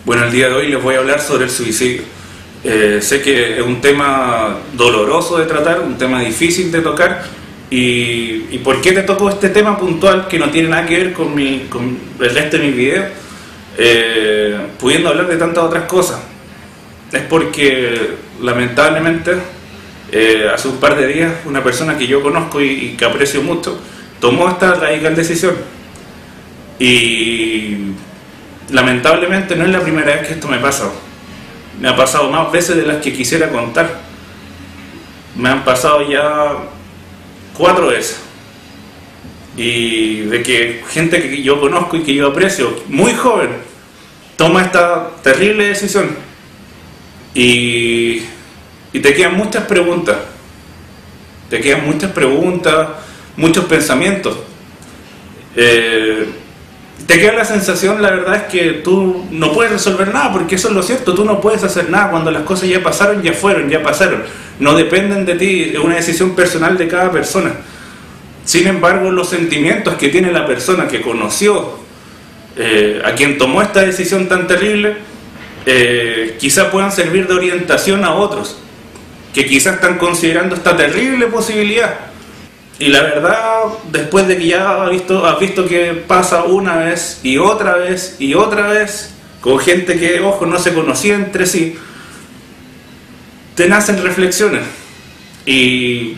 Bueno, el día de hoy les voy a hablar sobre el suicidio. Sé que es un tema doloroso de tratar, un tema difícil de tocar. ¿Y por qué te toco este tema puntual que no tiene nada que ver con el resto de mis videos? Pudiendo hablar de tantas otras cosas. Es porque, lamentablemente, hace un par de días, una persona que yo conozco y que aprecio mucho, tomó esta radical decisión. Y lamentablemente no es la primera vez que esto me pasa. Me ha pasado más veces de las que quisiera contar. Me han pasado ya 4 veces. Y de que gente que yo conozco y que yo aprecio, muy joven, toma esta terrible decisión. Y te quedan muchas preguntas. Te quedan muchas preguntas, muchos pensamientos. Te queda la sensación, la verdad es que tú no puedes resolver nada, porque eso es lo cierto, tú no puedes hacer nada. Cuando las cosas ya pasaron, ya fueron, ya pasaron, no dependen de ti, es una decisión personal de cada persona. Sin embargo, los sentimientos que tiene la persona que conoció a quien tomó esta decisión tan terrible, quizás puedan servir de orientación a otros que quizás están considerando esta terrible posibilidad. Y la verdad, después de que ya has visto que pasa una vez y otra vez y otra vez, con gente que, ojo, no se conocía entre sí, te nacen reflexiones. Y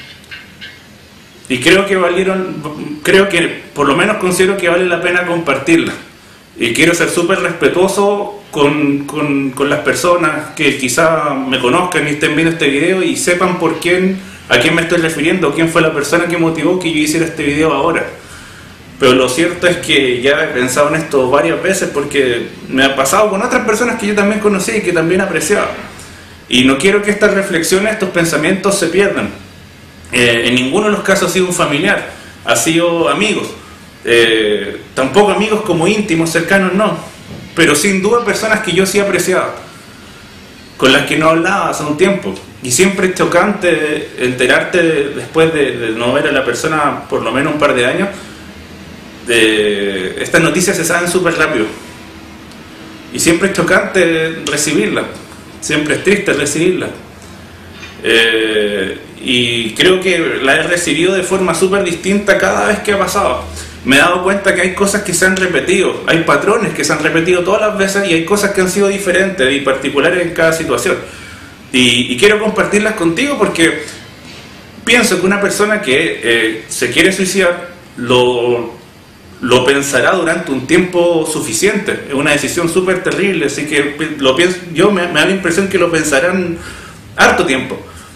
creo que por lo menos considero que vale la pena compartirlas. Y quiero ser súper respetuoso con las personas que quizá me conozcan y estén viendo este video y sepan a quién me estoy refiriendo, quién fue la persona que motivó que yo hiciera este video ahora. Pero lo cierto es que ya he pensado en esto varias veces, porque me ha pasado con otras personas que yo también conocí y que también apreciaba. Y no quiero que estas reflexiones, estos pensamientos se pierdan. En ninguno de los casos ha sido un familiar, ha sido amigos. Tampoco amigos como íntimos, cercanos, no. Pero sin duda personas que yo sí apreciaba, con las que no hablaba hace un tiempo. Y siempre es chocante enterarte después de no ver a la persona por lo menos un par de años. Estas noticias se saben súper rápido. Y siempre es chocante recibirlas. Siempre es triste recibirlas. Y creo que la he recibido de forma súper distinta cada vez que ha pasado. Me he dado cuenta que hay cosas que se han repetido, hay patrones que se han repetido todas las veces y hay cosas que han sido diferentes y particulares en cada situación. Y quiero compartirlas contigo porque pienso que una persona que se quiere suicidar lo pensará durante un tiempo suficiente. Es una decisión súper terrible, así que me da la impresión que lo pensarán harto tiempo.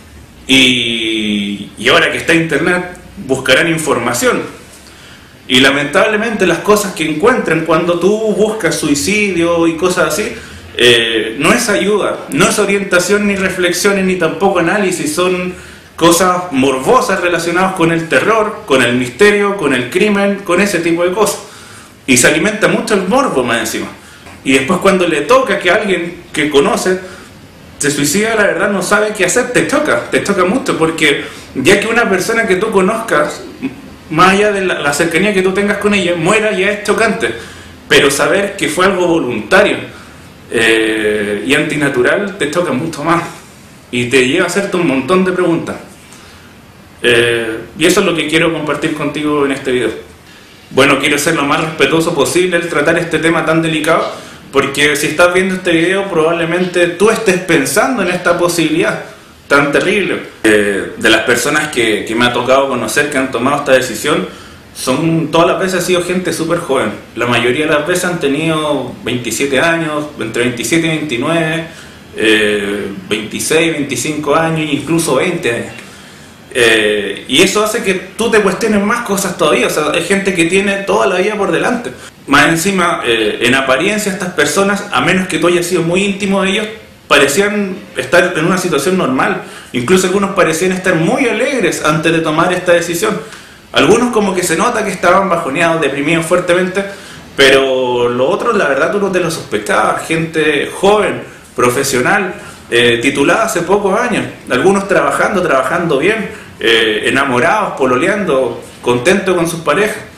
Y ahora que está internet, buscarán información. Y lamentablemente las cosas que encuentran cuando tú buscas suicidio y cosas así, no es ayuda, no es orientación ni reflexiones ni tampoco análisis, son cosas morbosas relacionadas con el terror, con el misterio, con el crimen, con ese tipo de cosas. Y se alimenta mucho el morbo más encima. Y después cuando le toca que alguien que conoce se suicida, la verdad no sabe qué hacer, te choca mucho, porque ya que una persona que tú conozcas, más allá de la cercanía que tú tengas con ella, muera, ya es chocante. Pero saber que fue algo voluntario y antinatural te choca mucho más y te lleva a hacerte un montón de preguntas. Y eso es lo que quiero compartir contigo en este video. Bueno, quiero ser lo más respetuoso posible al tratar este tema tan delicado, porque si estás viendo este video probablemente tú estés pensando en esta posibilidad tan terrible. De las personas que me ha tocado conocer que han tomado esta decisión, todas las veces ha sido gente súper joven. La mayoría de las veces han tenido 27 años, entre 27 y 29, 26, 25 años, incluso 20 años. Y eso hace que tú te cuestiones más cosas todavía. O sea, hay gente que tiene toda la vida por delante. Más encima, en apariencia estas personas, a menos que tú hayas sido muy íntimo de ellos, parecían estar en una situación normal. Incluso algunos parecían estar muy alegres antes de tomar esta decisión. Algunos como que se nota que estaban bajoneados, deprimidos fuertemente, pero lo otro, la verdad, tú no te lo sospechabas. Gente joven, profesional, titulada hace pocos años, algunos trabajando bien, enamorados, pololeando, contentos con sus parejas.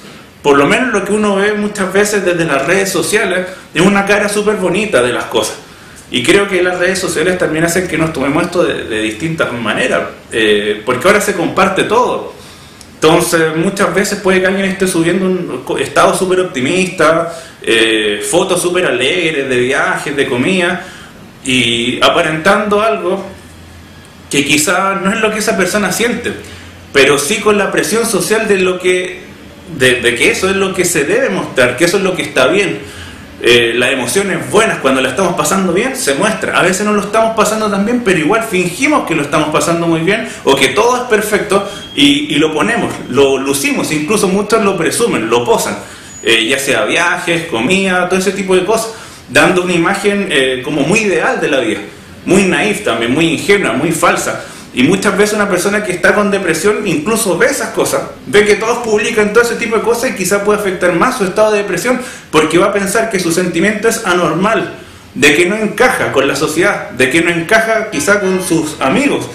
por lo menos lo que uno ve muchas veces desde las redes sociales, es una cara súper bonita de las cosas. Y creo que las redes sociales también hacen que nos tomemos esto de distintas maneras, porque ahora se comparte todo. Entonces muchas veces puede que alguien esté subiendo un estado súper optimista, fotos súper alegres de viajes, de comida, y aparentando algo que quizás no es lo que esa persona siente, pero sí con la presión social de lo que que eso es lo que se debe mostrar, que eso es lo que está bien. Las emociones buenas cuando la estamos pasando bien se muestra. A veces no lo estamos pasando tan bien, pero igual fingimos que lo estamos pasando muy bien o que todo es perfecto y lo ponemos, lo lucimos, incluso muchos lo presumen, lo posan, ya sea viajes, comida, todo ese tipo de cosas, dando una imagen como muy ideal de la vida, muy naif también, muy ingenua, muy falsa. Y muchas veces una persona que está con depresión incluso ve esas cosas, ve que todos publican todo ese tipo de cosas y quizás puede afectar más su estado de depresión porque va a pensar que su sentimiento es anormal, de que no encaja con la sociedad, de que no encaja quizá con sus amigos.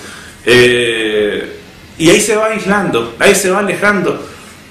Y ahí se va aislando, ahí se va alejando.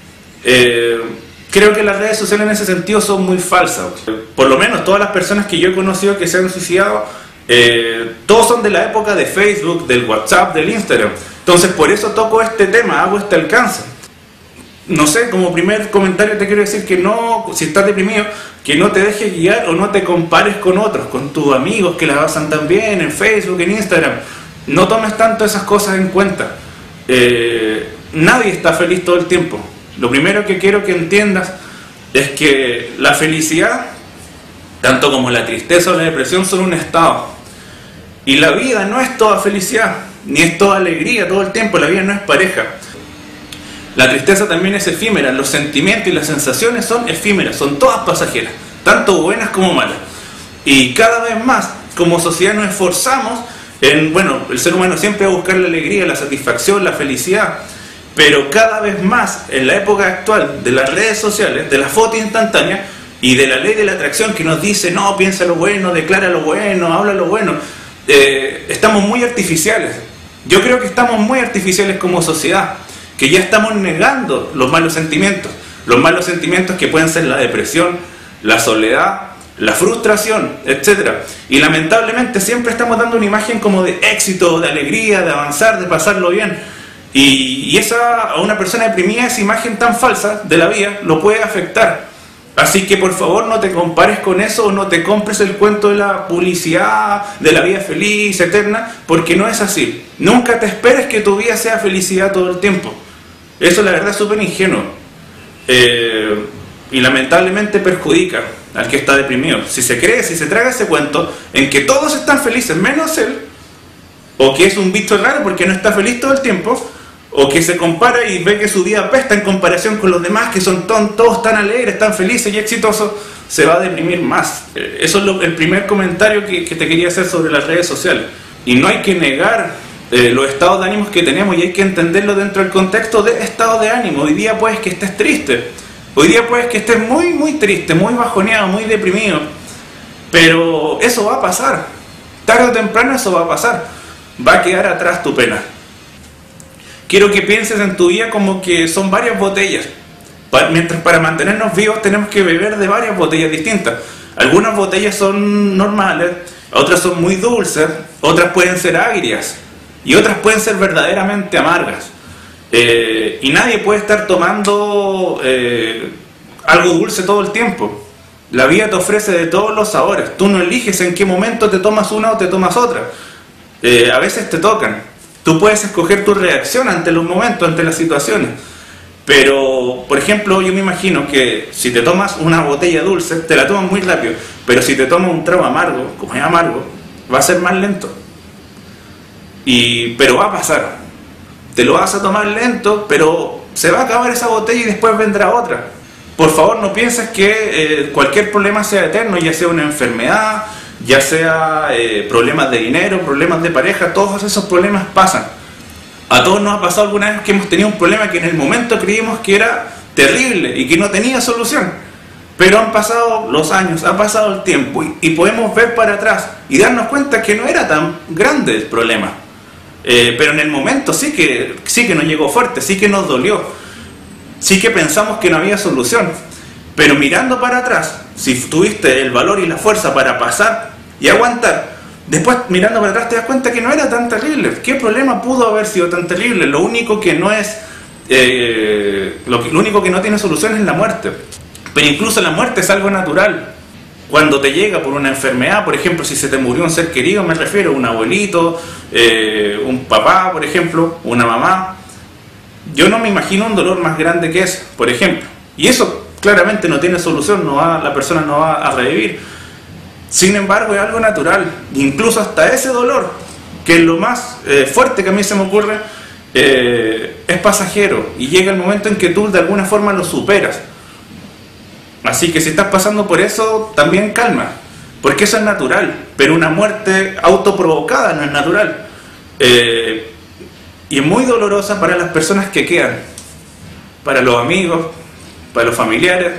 Creo que las redes sociales en ese sentido son muy falsas. Por lo menos todas las personas que yo he conocido que se han suicidado, todos son de la época de Facebook, del WhatsApp, del Instagram. Entonces por eso toco este tema, hago este alcance. No sé, como primer comentario te quiero decir que no, si estás deprimido, que no te dejes guiar o no te compares con otros, con tus amigos que la pasan tan bien en Facebook, en Instagram. No tomes tanto esas cosas en cuenta. Nadie está feliz todo el tiempo. Lo primero que quiero que entiendas es que la felicidad, tanto como la tristeza o la depresión, son un estado. Y la vida no es toda felicidad, ni es toda alegría todo el tiempo. La vida no es pareja. La tristeza también es efímera. Los sentimientos y las sensaciones son efímeras, son todas pasajeras, tanto buenas como malas. Y cada vez más, como sociedad, nos esforzamos en, bueno, el ser humano siempre va a buscar la alegría, la satisfacción, la felicidad. Pero cada vez más, en la época actual de las redes sociales, de la foto instantánea y de la ley de la atracción que nos dice, no, piensa lo bueno, declara lo bueno, habla lo bueno, estamos muy artificiales. Yo creo que estamos muy artificiales como sociedad, que ya estamos negando los malos sentimientos que pueden ser la depresión, la soledad, la frustración, etc. Y lamentablemente siempre estamos dando una imagen como de éxito, de alegría, de avanzar, de pasarlo bien. Y esa, a una persona deprimida, esa imagen tan falsa de la vida lo puede afectar. Así que por favor no te compares con eso, o no te compres el cuento de la publicidad, de la vida feliz, eterna, porque no es así. Nunca te esperes que tu vida sea felicidad todo el tiempo. Eso la verdad es súper ingenuo. Y lamentablemente perjudica al que está deprimido. Si se cree, si se traga ese cuento en que todos están felices menos él, o que es un bicho raro porque no está feliz todo el tiempo, o que se compara y ve que su vida apesta en comparación con los demás que son todos tan alegres, tan felices y exitosos, se va a deprimir más. Eso es el primer comentario que te quería hacer sobre las redes sociales. Y no hay que negar los estados de ánimos que tenemos, y hay que entenderlo dentro del contexto de estado de ánimo. Hoy día puedes que estés triste, hoy día puedes que estés muy triste, muy bajoneado, muy deprimido, pero eso va a pasar, tarde o temprano eso va a pasar, va a quedar atrás tu pena. Quiero que pienses en tu vida como que son varias botellas. Mientras para mantenernos vivos tenemos que beber de varias botellas distintas. Algunas botellas son normales, otras son muy dulces, otras pueden ser agrias y otras pueden ser verdaderamente amargas. Y nadie puede estar tomando algo dulce todo el tiempo. La vida te ofrece de todos los sabores. Tú no eliges en qué momento te tomas una o te tomas otra. A veces te tocan. Tú puedes escoger tu reacción ante los momentos, ante las situaciones. Pero, por ejemplo, yo me imagino que si te tomas una botella dulce, te la tomas muy rápido. Pero si te tomas un trago amargo, como es amargo, va a ser más lento. Pero va a pasar. Te lo vas a tomar lento, pero se va a acabar esa botella y después vendrá otra. Por favor, no pienses que cualquier problema sea eterno, ya sea una enfermedad, ya sea problemas de dinero, problemas de pareja. Todos esos problemas pasan. A todos nos ha pasado alguna vez que hemos tenido un problema que en el momento creímos que era terrible y que no tenía solución, pero han pasado los años, ha pasado el tiempo y podemos ver para atrás y darnos cuenta que no era tan grande el problema, pero en el momento sí que nos llegó fuerte, sí que nos dolió. sí que pensamos que no había solución, pero mirando para atrás, si tuviste el valor y la fuerza para pasar y aguantar, después mirando para atrás te das cuenta que no era tan terrible. ¿Qué problema pudo haber sido tan terrible? Lo único que no es, lo único que no tiene solución es la muerte. Pero incluso la muerte es algo natural. Cuando te llega por una enfermedad, por ejemplo, si se te murió un ser querido, me refiero a un abuelito, un papá, por ejemplo, una mamá, yo no me imagino un dolor más grande que ese, por ejemplo. Y eso claramente no tiene solución, la persona no va a revivir. Sin embargo, es algo natural. Incluso hasta ese dolor, que es lo más fuerte que a mí se me ocurre, es pasajero. Y llega el momento en que tú de alguna forma lo superas. Así que si estás pasando por eso, también calma, porque eso es natural, pero una muerte autoprovocada no es natural. Y es muy dolorosa para las personas que quedan, para los amigos, para los familiares.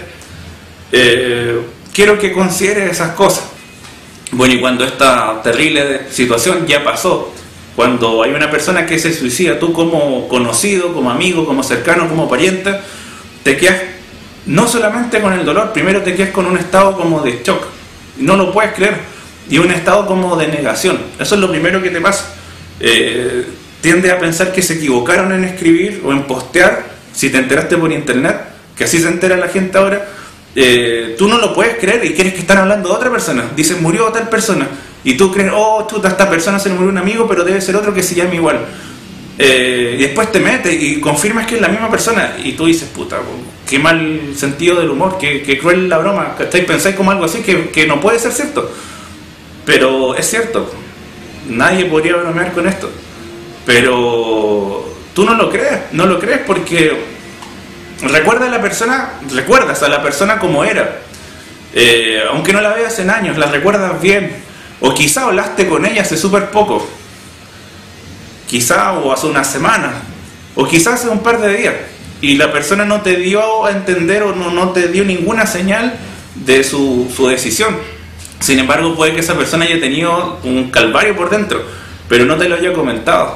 Quiero que consideres esas cosas. Bueno, y cuando esta terrible situación ya pasó, cuando hay una persona que se suicida, tú como conocido, como amigo, como cercano, como pariente, te quedas no solamente con el dolor, primero te quedas con un estado como de shock, no lo puedes creer, y un estado como de negación. Eso es lo primero que te pasa. Tiendes a pensar que se equivocaron en escribir o en postear, si te enteraste por internet, que así se entera la gente ahora. Tú no lo puedes creer y crees que están hablando de otra persona. Dicen, murió tal persona, y tú crees, oh, chuta, esta persona se le murió un amigo, pero debe ser otro que se llama igual. Y después te metes y confirmas que es la misma persona, y tú dices, puta, qué mal sentido del humor, qué cruel la broma, ¿cachai? Pensáis como algo así que no puede ser cierto, pero es cierto. Nadie podría bromear con esto, pero tú no lo crees porque recuerdas a la persona como era, aunque no la veas en años, la recuerdas bien, o quizá hablaste con ella hace súper poco, quizá o hace una semana, o quizá hace un par de días, y la persona no te dio a entender o no te dio ninguna señal de su decisión. Sin embargo, puede que esa persona haya tenido un calvario por dentro, pero no te lo haya comentado,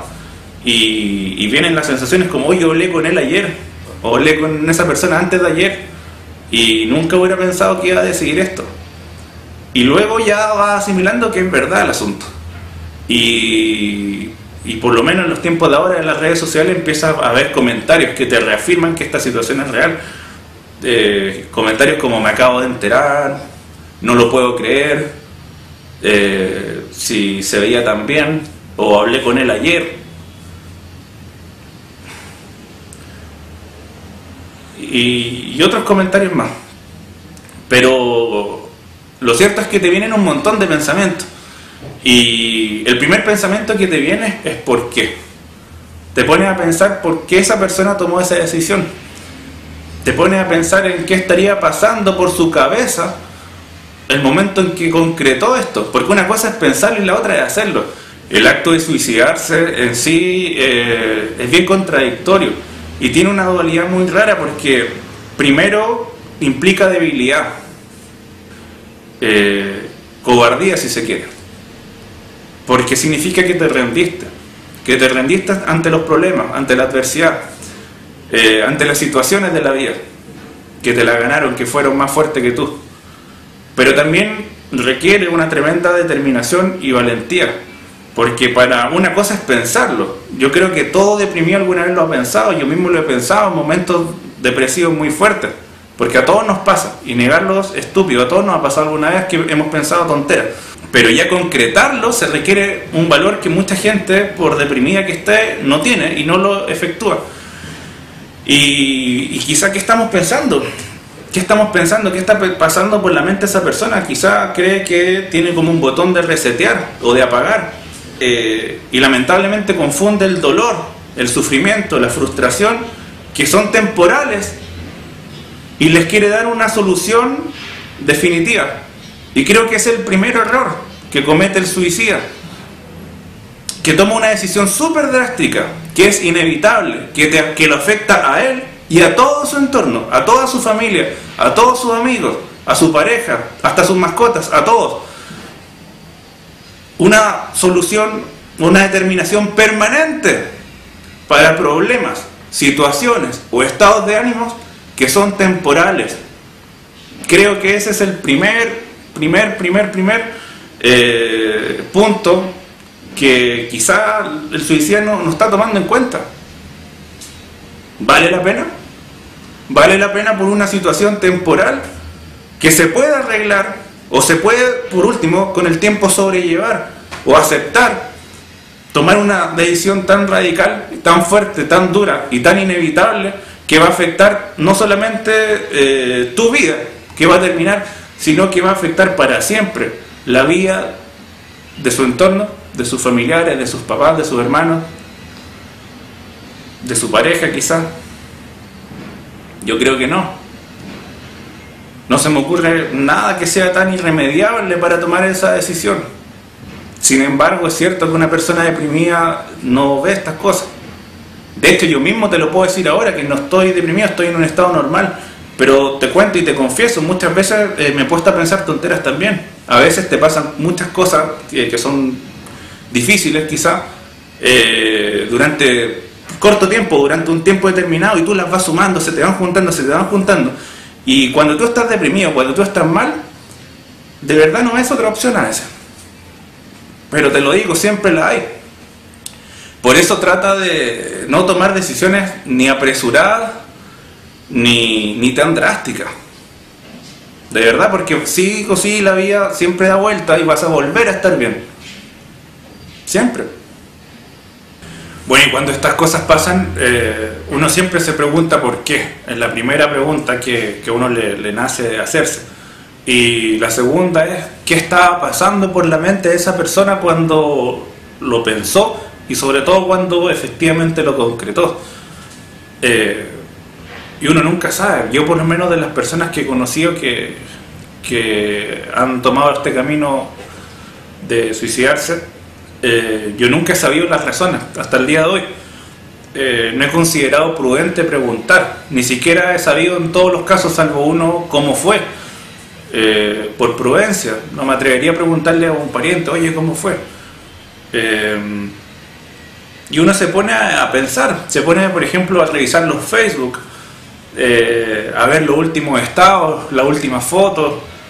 y vienen las sensaciones como, oye, yo hablé con él ayer, o hablé con esa persona antes de ayer, y nunca hubiera pensado que iba a decidir esto. Y luego ya vas asimilando que es verdad el asunto. Y por lo menos en los tiempos de ahora en las redes sociales empieza a haber comentarios que te reafirman que esta situación es real. Comentarios como, me acabo de enterar, no lo puedo creer, si se veía tan bien, o hablé con él ayer. Y otros comentarios más. Pero lo cierto es que te vienen un montón de pensamientos. Y el primer pensamiento que te viene es ¿por qué? Te pones a pensar por qué esa persona tomó esa decisión. Te pones a pensar en qué estaría pasando por su cabeza el momento en que concretó esto. Porque una cosa es pensarlo y la otra es hacerlo. El acto de suicidarse en sí es bien contradictorio. Y tiene una dualidad muy rara porque primero implica debilidad, cobardía si se quiere. Porque significa que te rendiste ante los problemas, ante la adversidad, ante las situaciones de la vida, que te la ganaron, que fueron más fuertes que tú. Pero también requiere una tremenda determinación y valentía, porque para una cosa es pensarlo. Yo creo que todo deprimido alguna vez lo ha pensado, yo mismo lo he pensado en momentos depresivos muy fuertes, porque a todos nos pasa, y negarlo es estúpido, a todos nos ha pasado alguna vez que hemos pensado tonteras. Pero ya concretarlo se requiere un valor que mucha gente, por deprimida que esté, no tiene y no lo efectúa. Y quizá, ¿qué estamos pensando? ¿Qué estamos pensando? ¿Qué está pasando por la mente de esa persona? Quizá cree que tiene como un botón de resetear o de apagar. Y lamentablemente confunde el dolor, el sufrimiento, la frustración, que son temporales, y les quiere dar una solución definitiva. Y creo que es el primer error que comete el suicida, que toma una decisión súper drástica, que es inevitable, que lo afecta a él y a todo su entorno, a toda su familia, a todos sus amigos, a su pareja, hasta sus mascotas, a todos. Una solución, una determinación permanente para problemas, situaciones o estados de ánimos que son temporales. Creo que ese es el primer punto que quizá el suicida no está tomando en cuenta. ¿Vale la pena? ¿Vale la pena por una situación temporal que se puede arreglar o se puede, por último, con el tiempo sobrellevar o aceptar? Tomar una decisión tan radical, tan fuerte, tan dura y tan inevitable que va a afectar no solamente tu vida, que va a terminar, sino que va a afectar para siempre la vida de su entorno, de sus familiares, de sus papás, de sus hermanos, de su pareja quizás. Yo creo que no. No se me ocurre nada que sea tan irremediable para tomar esa decisión. Sin embargo, es cierto que una persona deprimida no ve estas cosas. De hecho, yo mismo te lo puedo decir ahora, que no estoy deprimido, estoy en un estado normal. Pero te cuento y te confieso, muchas veces me he puesto a pensar tonteras también. A veces te pasan muchas cosas que son difíciles quizá durante corto tiempo, durante un tiempo determinado, y tú las vas sumando, se te van juntando. Y cuando tú estás deprimido, cuando tú estás mal, de verdad no es otra opción a veces. Pero te lo digo, siempre la hay. Por eso trata de no tomar decisiones ni apresuradas ni tan drásticas. De verdad, porque sí o sí la vida siempre da vuelta y vas a volver a estar bien. Siempre. Bueno, y cuando estas cosas pasan, uno siempre se pregunta por qué. Es la primera pregunta que uno le nace hacerse. Y la segunda es, ¿qué estaba pasando por la mente de esa persona cuando lo pensó? Y sobre todo cuando efectivamente lo concretó. Y uno nunca sabe. Yo por lo menos de las personas que he conocido que han tomado este camino de suicidarse, yo nunca he sabido las razones hasta el día de hoy. No he considerado prudente preguntar. Ni siquiera he sabido en todos los casos, salvo uno, cómo fue. Por prudencia. No me atrevería a preguntarle a un pariente, oye, ¿cómo fue? Y uno se pone a pensar, se pone, por ejemplo, a revisar los Facebook, a ver los últimos estados, las últimas fotos,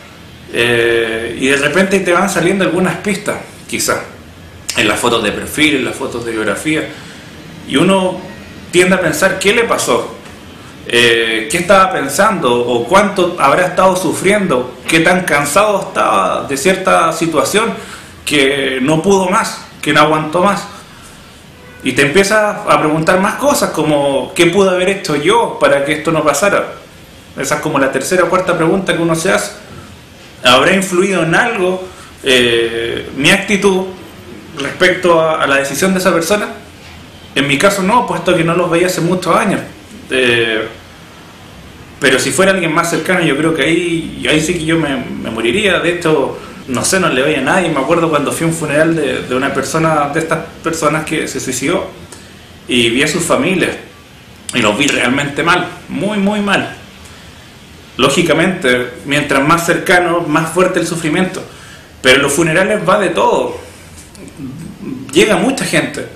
y de repente te van saliendo algunas pistas, quizás, en las fotos de perfil, en las fotos de biografía, y uno tiende a pensar, ¿qué le pasó? ¿Qué estaba pensando? ¿O cuánto habrá estado sufriendo? ¿Qué tan cansado estaba de cierta situación que no pudo más, que no aguantó más? Y te empiezas a preguntar más cosas, como ¿qué pude haber hecho yo para que esto no pasara? Esa es como la tercera o cuarta pregunta que uno se hace. ¿Habrá influido en algo mi actitud respecto a la decisión de esa persona? En mi caso no, puesto que no los veía hace muchos años. Pero si fuera alguien más cercano, yo creo que ahí sí que yo me moriría. De hecho, no sé, no le veía a nadie. Me acuerdo cuando fui a un funeral de una persona, de estas personas que se suicidó, y vi a sus familias y los vi realmente mal, muy mal. Lógicamente, mientras más cercano, más fuerte el sufrimiento. Pero en los funerales va de todo, llega mucha gente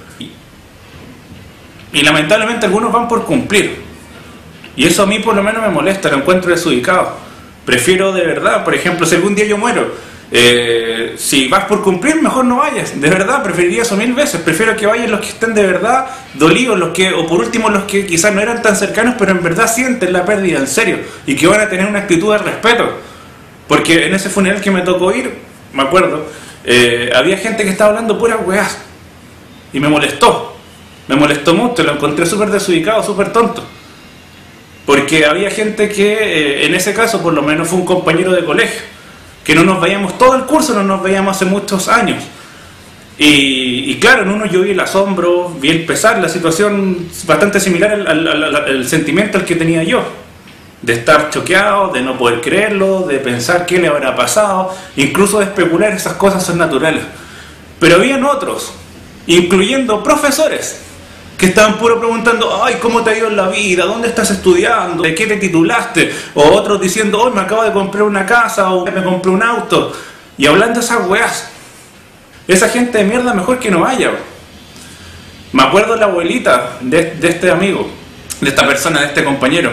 y lamentablemente algunos van por cumplir, y eso a mí por lo menos me molesta, lo encuentro desubicado. Prefiero de verdad, por ejemplo, si algún día yo muero, si vas por cumplir, mejor no vayas. De verdad, preferiría eso 1000 veces. Prefiero que vayan los que estén de verdad dolidos, o por último los que quizás no eran tan cercanos, pero en verdad sienten la pérdida en serio y que van a tener una actitud de respeto. Porque en ese funeral que me tocó ir, me acuerdo, había gente que estaba hablando puras weás y me molestó mucho, lo encontré súper desubicado, súper tonto. Porque había gente que, en ese caso por lo menos fue un compañero de colegio, que no nos veíamos todo el curso, no nos veíamos hace muchos años. Y claro, en uno yo vi el asombro, vi el pesar, la situación bastante similar al sentimiento al que tenía yo. De estar choqueado, de no poder creerlo, de pensar qué le habrá pasado, incluso de especular, esas cosas son naturales. Pero habían otros, incluyendo profesores, que estaban puro preguntando, ay, ¿cómo te ha ido en la vida? ¿Dónde estás estudiando? ¿De qué te titulaste? O otros diciendo, hoy me acabo de comprar una casa, o me compré un auto. Y hablando de esas weas. Esa gente de mierda mejor que no vaya. Me acuerdo de la abuelita de este amigo. de esta persona, de este compañero.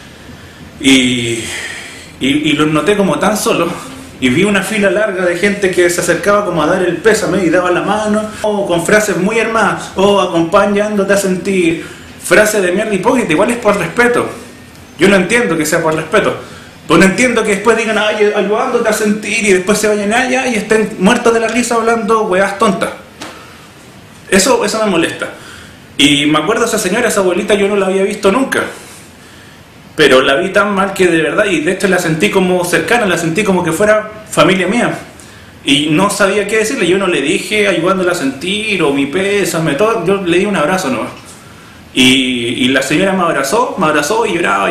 Y los noté como tan solos. Y vi una fila larga de gente que se acercaba como a dar el pésame y daba la mano, o con frases muy armadas, o acompañándote a sentir, frases de mierda hipócrita. Igual es por respeto. Yo no entiendo que sea por respeto, pero no entiendo que después digan, ay, ayudándote a sentir, y después se vayan allá y estén muertos de la risa hablando hueás tontas. Eso me molesta. Y me acuerdo, esa señora, esa abuelita, yo no la había visto nunca, pero la vi tan mal que de verdad, y de hecho la sentí como cercana, la sentí como que fuera familia mía, y no sabía qué decirle. Yo no le dije ayudándola a sentir, o mi pésame, todo. Yo le di un abrazo nomás, y la señora me abrazó y lloraba.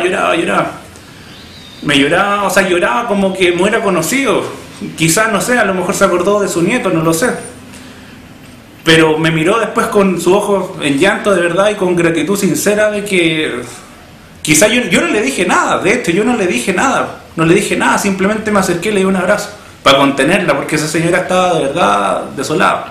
Me lloraba, o sea, lloraba como que me hubiera conocido. Quizás, no sé, a lo mejor se acordó de su nieto, no lo sé, pero me miró después con sus ojos en llanto de verdad y con gratitud sincera de que quizá yo no le dije nada. De hecho, yo no le dije nada, simplemente me acerqué y le di un abrazo para contenerla, porque esa señora estaba de verdad desolada.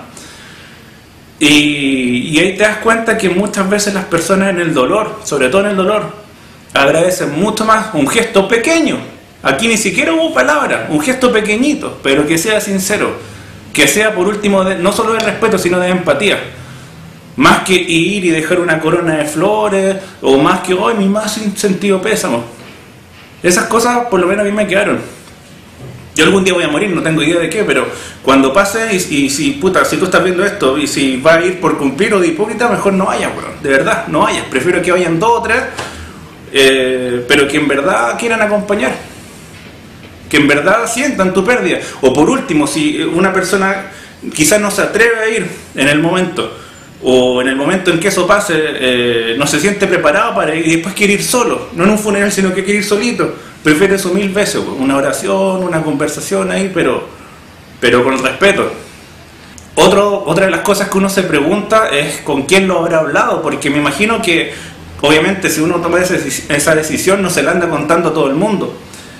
Y ahí te das cuenta que muchas veces las personas en el dolor, sobre todo en el dolor, agradecen mucho más un gesto pequeño. Aquí ni siquiera hubo palabras, un gesto pequeñito, pero que sea sincero, que sea por último no solo de respeto, sino de empatía. Más que ir y dejar una corona de flores, o más que hoy mi más sentido pésamo. Esas cosas por lo menos a mí me quedaron. Yo algún día voy a morir, no tengo idea de qué, pero cuando pase, y si tú estás viendo esto, y si vas a ir por cumplir o de hipócrita, mejor no vayas, bro. De verdad, no vayas. Prefiero que vayan 2 o 3, pero que en verdad quieran acompañar, que en verdad sientan tu pérdida. O por último, si una persona quizás no se atreve a ir en el momento, o en el momento en que eso pase, no se siente preparado para ir y después quiere ir solo, no en un funeral, sino que quiere ir solito, prefiere eso 1000 veces, una oración, una conversación ahí, pero con respeto. Otra de las cosas que uno se pregunta es con quién lo habrá hablado, porque me imagino que obviamente si uno toma esa decisión no se la anda contando a todo el mundo,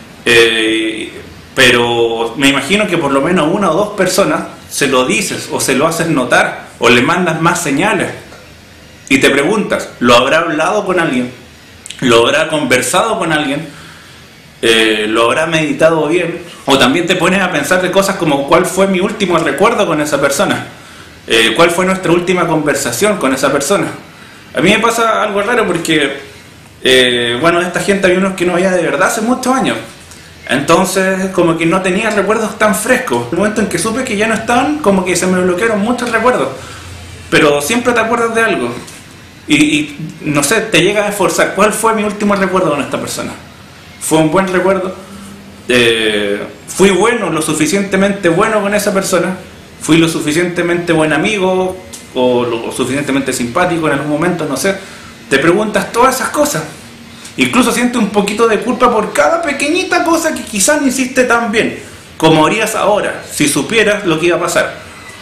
pero me imagino que por lo menos 1 o 2 personas se lo dices o se lo haces notar o le mandas más señales y te preguntas, ¿lo habrá hablado con alguien? ¿Lo habrá conversado con alguien? ¿Lo habrá meditado bien? O también te pones a pensar de cosas como ¿cuál fue mi último recuerdo con esa persona? ¿Cuál fue nuestra última conversación con esa persona? A mí me pasa algo raro porque bueno, esta gente había unos que no veía de verdad hace muchos años. Entonces como que no tenía recuerdos tan frescos. En el momento en que supe que ya no estaban, como que se me bloquearon muchos recuerdos, pero siempre te acuerdas de algo y no sé, te llega a esforzar. ¿Cuál fue mi último recuerdo con esta persona? ¿Fue un buen recuerdo? ¿Fui bueno, lo suficientemente bueno con esa persona? ¿Fui lo suficientemente buen amigo o lo suficientemente simpático en algún momento? No sé, te preguntas todas esas cosas. Incluso sientes un poquito de culpa por cada pequeñita cosa que quizás no hiciste tan bien como harías ahora, si supieras lo que iba a pasar.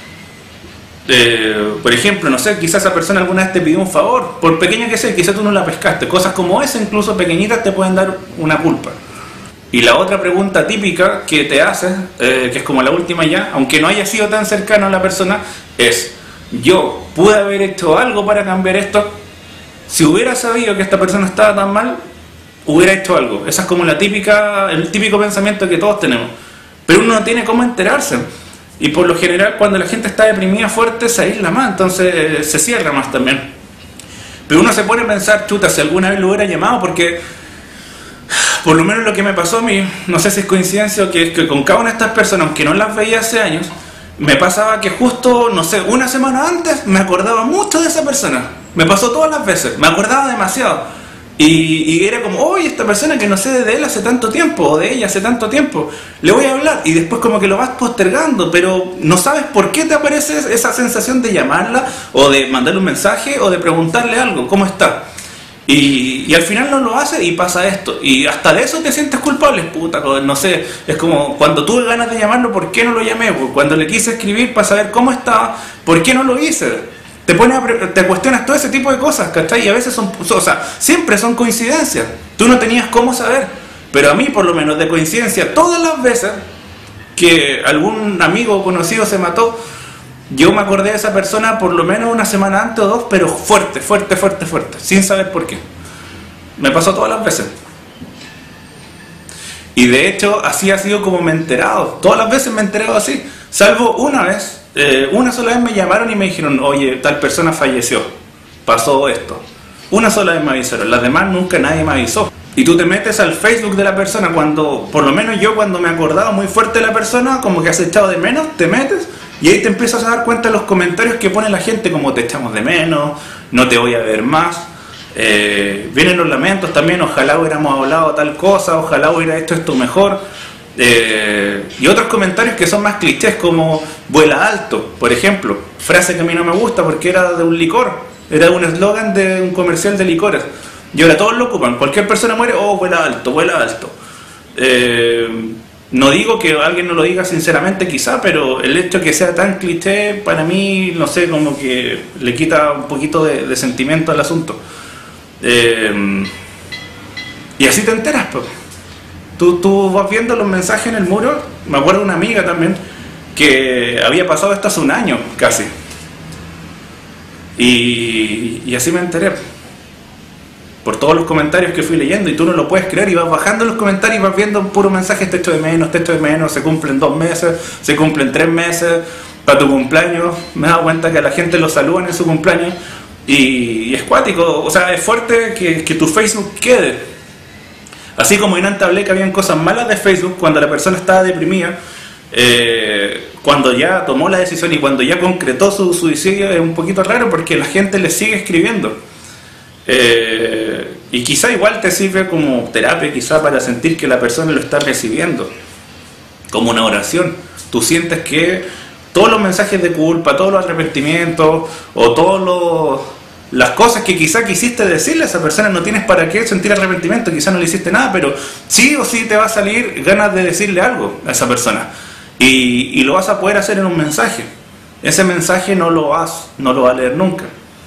Por ejemplo, no sé, quizás esa persona alguna vez te pidió un favor, por pequeño que sea, quizás tú no la pescaste. Cosas como esa, incluso pequeñitas, te pueden dar una culpa. Y la otra pregunta típica que te haces, que es como la última ya, aunque no haya sido tan cercano a la persona, es: ¿yo pude haber hecho algo para cambiar esto? Si hubiera sabido que esta persona estaba tan mal, hubiera hecho algo. Esa es como el típico pensamiento que todos tenemos. Pero uno no tiene cómo enterarse. Y por lo general, cuando la gente está deprimida fuerte, se aísla más, entonces se cierra más también. Pero uno se pone a pensar, chuta, si alguna vez lo hubiera llamado, porque por lo menos lo que me pasó a mí, no sé si es coincidencia o que con cada una de estas personas, aunque no las veía hace años, me pasaba que justo, no sé, una semana antes me acordaba mucho de esa persona. Me pasó todas las veces, me acordaba demasiado. Y era como, oye, esta persona que no sé de él hace tanto tiempo, o de ella hace tanto tiempo, le voy a hablar. Y después como que lo vas postergando, pero no sabes por qué te aparece esa sensación de llamarla, o de mandarle un mensaje, o de preguntarle algo, ¿cómo está? Y al final no lo hace y pasa esto. Y hasta de eso te sientes culpable, puta, no sé. Es como cuando tuve ganas de llamarlo, ¿por qué no lo llamé? Cuando le quise escribir para saber cómo estaba, ¿por qué no lo hice? Te cuestionas todo ese tipo de cosas, ¿cachai? Y a veces siempre son coincidencias. Tú no tenías cómo saber. Pero a mí, por lo menos, de coincidencia, todas las veces que algún amigo conocido se mató, yo me acordé de esa persona por lo menos una semana antes o 2, pero fuerte, sin saber por qué. Me pasó todas las veces. Y de hecho, así ha sido como me he enterado. Todas las veces me he enterado así. Salvo una vez, una sola vez me llamaron y me dijeron, oye, tal persona falleció, pasó esto. Una sola vez me avisaron, las demás nunca nadie me avisó. Y tú te metes al Facebook de la persona cuando, por lo menos yo cuando me acordaba muy fuerte de la persona, como que has echado de menos, te metes y ahí te empiezas a dar cuenta de los comentarios que pone la gente, como te echamos de menos, no te voy a ver más. Vienen los lamentos también, ojalá hubiéramos hablado tal cosa, ojalá hubiera hecho esto mejor. Y otros comentarios que son más clichés, como vuela alto, por ejemplo, frase que a mí no me gusta porque era de un licor, era un eslogan de un comercial de licores y ahora todos lo ocupan, cualquier persona muere, oh, vuela alto, vuela alto. No digo que alguien no lo diga sinceramente quizá, pero el hecho de que sea tan cliché para mí, no sé, como que le quita un poquito de sentimiento al asunto. Y así te enteras, pues. Tú vas viendo los mensajes en el muro. Me acuerdo de una amiga también que había pasado esto hace un año casi. Y así me enteré. Por todos los comentarios que fui leyendo, y tú no lo puedes creer, y vas bajando los comentarios y vas viendo puro mensaje, te echo de menos, se cumplen 2 meses, se cumplen 3 meses, para tu cumpleaños. Me he dado cuenta que a la gente lo saludan en su cumpleaños, y es cuático, o sea, es fuerte que tu Facebook quede. Así como yo antes hablé que habían cosas malas de Facebook cuando la persona estaba deprimida, cuando ya tomó la decisión y cuando ya concretó su suicidio, es un poquito raro porque la gente le sigue escribiendo. Y quizá igual te sirve como terapia, quizá para sentir que la persona lo está recibiendo, como una oración. Tú sientes que todos los mensajes de culpa, todos los arrepentimientos o todas las cosas que quizá quisiste decirle a esa persona, no tienes para qué sentir arrepentimiento, quizá no le hiciste nada, pero sí o sí te va a salir ganas de decirle algo a esa persona, y lo vas a poder hacer en un mensaje. Ese mensaje no lo va a leer nunca,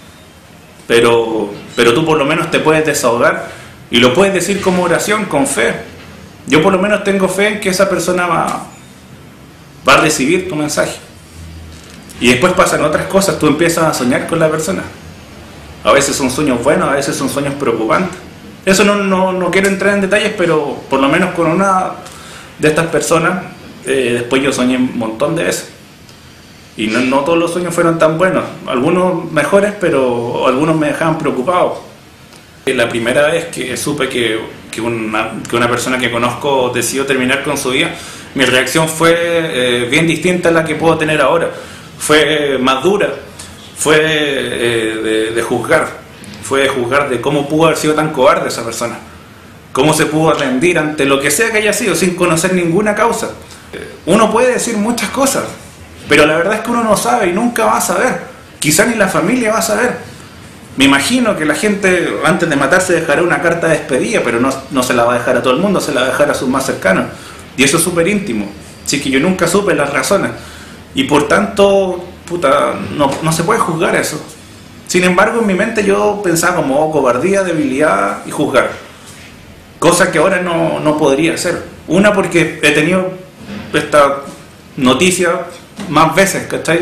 pero tú por lo menos te puedes desahogar y lo puedes decir como oración, con fe. Yo por lo menos tengo fe en que esa persona va a recibir tu mensaje. Y después pasan otras cosas, tú empiezas a soñar con la persona. A veces son sueños buenos, a veces son sueños preocupantes. Eso no quiero entrar en detalles, pero por lo menos con una de estas personas, después yo soñé un montón de veces. Y no todos los sueños fueron tan buenos, algunos mejores, pero algunos me dejaban preocupado. La primera vez que supe que una persona que conozco decidió terminar con su vida, mi reacción fue bien distinta a la que puedo tener ahora. Fue más dura, fue de juzgar, fue de juzgar de cómo pudo haber sido tan cobarde esa persona, cómo se pudo rendir ante lo que sea que haya sido sin conocer ninguna causa. Uno puede decir muchas cosas, pero la verdad es que uno no sabe y nunca va a saber, quizá ni la familia va a saber. Me imagino que la gente antes de matarse dejará una carta de despedida, pero no se la va a dejar a todo el mundo, se la va a dejar a sus más cercanos, y eso es súper íntimo. Así que yo nunca supe las razones, y por tanto, puta, no se puede juzgar eso. Sin embargo, en mi mente yo pensaba como cobardía, debilidad y juzgar, cosa que ahora no podría hacer. Una, porque he tenido esta noticia más veces, ¿cachai?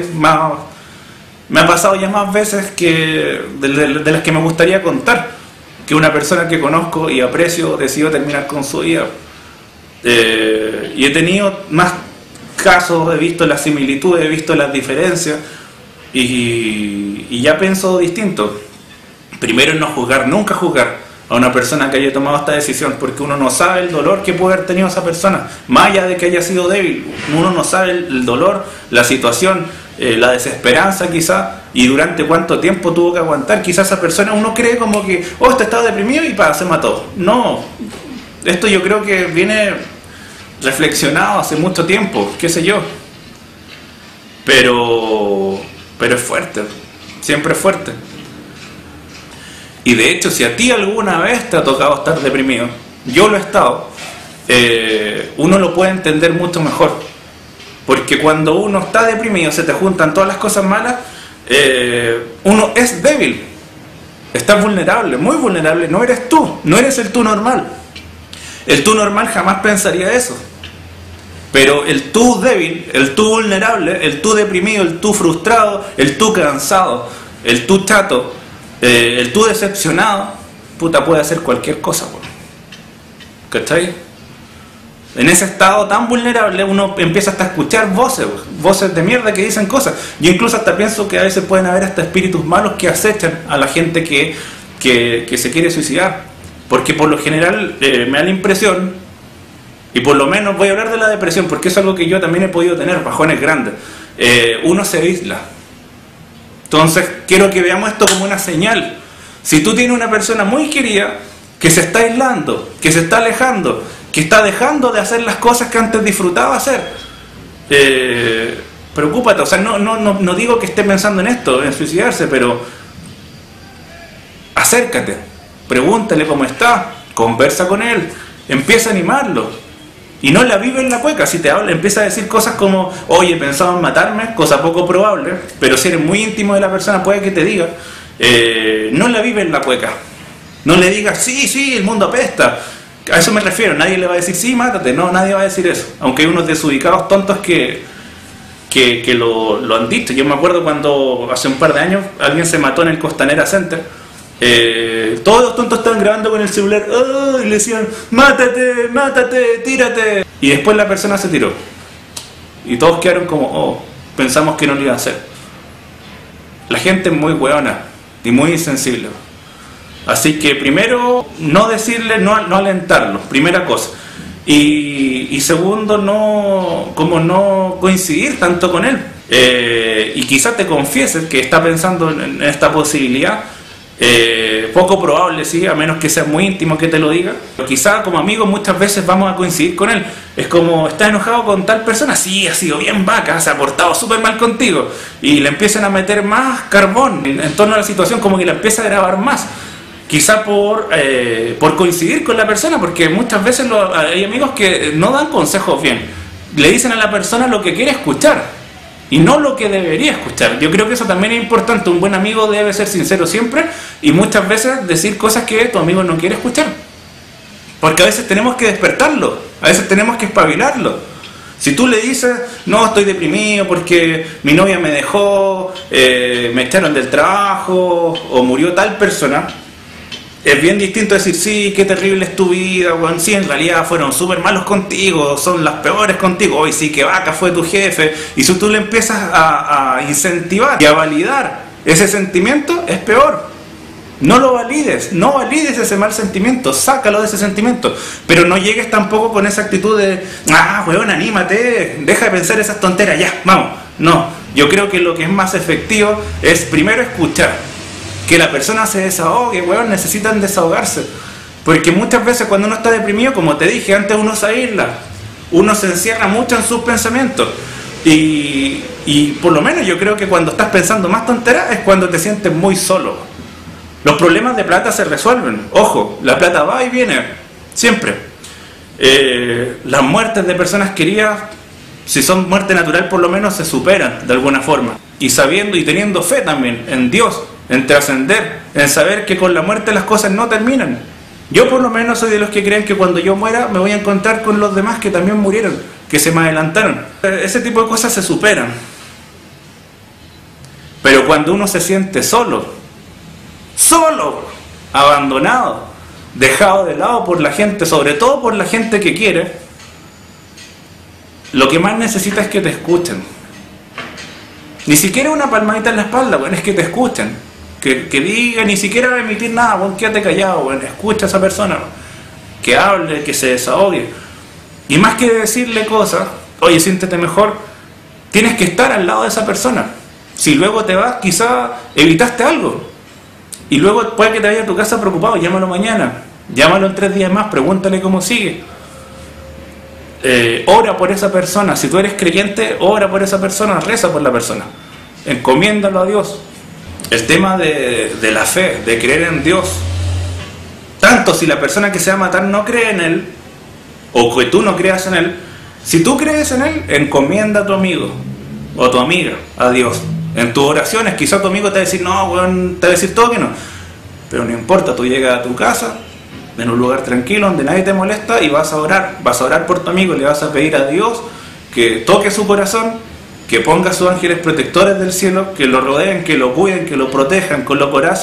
Me ha pasado ya más veces que de las que me gustaría contar, que una persona que conozco y aprecio decidió terminar con su vida. Y he tenido más casos, he visto las similitudes, he visto las diferencias, y ya pienso distinto. Primero, en no juzgar, nunca juzgar a una persona que haya tomado esta decisión, porque uno no sabe el dolor que puede haber tenido esa persona, más allá de que haya sido débil. Uno no sabe el dolor, la situación, la desesperanza quizá, y durante cuánto tiempo tuvo que aguantar. Quizá esa persona, uno cree como que, oh, este estaba deprimido y se mató. No, esto yo creo que viene reflexionado hace mucho tiempo, qué sé yo, pero es fuerte, siempre es fuerte. Y de hecho, si a ti alguna vez te ha tocado estar deprimido, yo lo he estado, uno lo puede entender mucho mejor, porque cuando uno está deprimido, se te juntan todas las cosas malas, uno es débil, estás vulnerable, muy vulnerable, no eres tú, no eres el tú normal. El tú normal jamás pensaría eso, pero el tú débil, el tú vulnerable, el tú deprimido, el tú frustrado, el tú cansado, el tú chato, el tú decepcionado, puta, puede hacer cualquier cosa, weón. ¿Cachai? En ese estado tan vulnerable uno empieza hasta a escuchar voces de mierda que dicen cosas. Yo incluso hasta pienso que a veces pueden haber hasta espíritus malos que acechan a la gente que se quiere suicidar. Porque por lo general me da la impresión, y por lo menos voy a hablar de la depresión, porque es algo que yo también he podido tener, bajones grandes. Uno se aísla. Entonces quiero que veamos esto como una señal. Si tú tienes una persona muy querida que se está aislando, que se está alejando, que está dejando de hacer las cosas que antes disfrutaba hacer, preocúpate. O sea, no digo que esté pensando en esto, en suicidarse, pero acércate, pregúntale cómo está, conversa con él, empieza a animarlo y no la vive en la cueca. Si te habla, empieza a decir cosas como, oye, pensaba en matarme, cosa poco probable, pero si eres muy íntimo de la persona puede que te diga, no la vive en la cueca. No le digas, sí, el mundo apesta. A eso me refiero. Nadie le va a decir, sí, mátate. No, nadie va a decir eso. Aunque hay unos desubicados tontos que lo han dicho. Yo me acuerdo cuando hace un par de años alguien se mató en el Costanera Center. Todos los tontos estaban grabando con el celular, y le decían, mátate, tírate. Y después la persona se tiró. Y todos quedaron como, pensamos que no lo iba a hacer. La gente es muy hueona y muy insensible. Así que primero, no decirle, no alentarlo, primera cosa. Y segundo, no coincidir tanto con él. Y quizás te confieses que está pensando en esta posibilidad. Poco probable, sí, a menos que sea muy íntimo que te lo diga. Pero quizás como amigos muchas veces vamos a coincidir con él. Es como, ¿estás enojado con tal persona? Sí, ha sido bien vaca, se ha portado súper mal contigo. Y le empiezan a meter más carbón en torno a la situación, como que la empieza a grabar más. Quizá por coincidir con la persona, porque muchas veces hay amigos que no dan consejos bien. Le dicen a la persona lo que quiere escuchar y no lo que debería escuchar. Yo creo que eso también es importante. Un buen amigo debe ser sincero siempre y muchas veces decir cosas que tu amigo no quiere escuchar. Porque a veces tenemos que despertarlo, a veces tenemos que espabilarlo. Si tú le dices, no, estoy deprimido porque mi novia me dejó, me echaron del trabajo o murió tal persona, es bien distinto decir, sí, qué terrible es tu vida, bueno, sí, en realidad fueron súper malos contigo, son las peores contigo, hoy sí, que vaca fue tu jefe. Y si tú le empiezas a incentivar y a validar ese sentimiento, es peor. No lo valides, no valides ese mal sentimiento, sácalo de ese sentimiento. Pero no llegues tampoco con esa actitud de, weón, anímate, deja de pensar esas tonteras, ya, vamos. No, yo creo que lo que es más efectivo es primero escuchar. Que la persona se desahogue, weón, necesitan desahogarse. Porque muchas veces cuando uno está deprimido, como te dije antes, uno se aísla, uno se encierra mucho en sus pensamientos. Y por lo menos yo creo que cuando estás pensando más tonteras es cuando te sientes muy solo. Los problemas de plata se resuelven. Ojo, la plata va y viene, siempre. Las muertes de personas queridas, si son muerte natural, por lo menos se superan de alguna forma. Y sabiendo y teniendo fe también en Dios, en trascender, en saber que con la muerte las cosas no terminan. Yo por lo menos soy de los que creen que cuando yo muera me voy a encontrar con los demás que también murieron, que se me adelantaron. Ese tipo de cosas se superan. Pero cuando uno se siente solo, abandonado, dejado de lado por la gente, sobre todo por la gente que quiere, lo que más necesita es que te escuchen. Ni siquiera una palmadita en la espalda, bueno, es que te escuchen. Que diga, ni siquiera emitir nada, bueno, quédate callado, bueno, escucha a esa persona, que hable, que se desahogue. Y más que decirle cosas, oye, siéntete mejor, tienes que estar al lado de esa persona. Si luego te vas, quizá evitaste algo. Y luego puede que te vaya a tu casa preocupado, llámalo mañana, llámalo en 3 días más, pregúntale cómo sigue. Ora por esa persona. Si tú eres creyente, ora por esa persona, reza por la persona, encomiéndalo a Dios. El tema de la fe, de creer en Dios, tanto si la persona que se va a matar no cree en Él, o que tú no creas en Él, si tú crees en Él, encomienda a tu amigo o a tu amiga a Dios. En tus oraciones quizá tu amigo te va a decir, no, weón, te va a decir todo que no, pero no importa, tú llegas a tu casa en un lugar tranquilo donde nadie te molesta y vas a orar por tu amigo, le vas a pedir a Dios que toque su corazón, que ponga a sus ángeles protectores del cielo, que lo rodeen, que lo cuiden, que lo protejan con lo que hacen,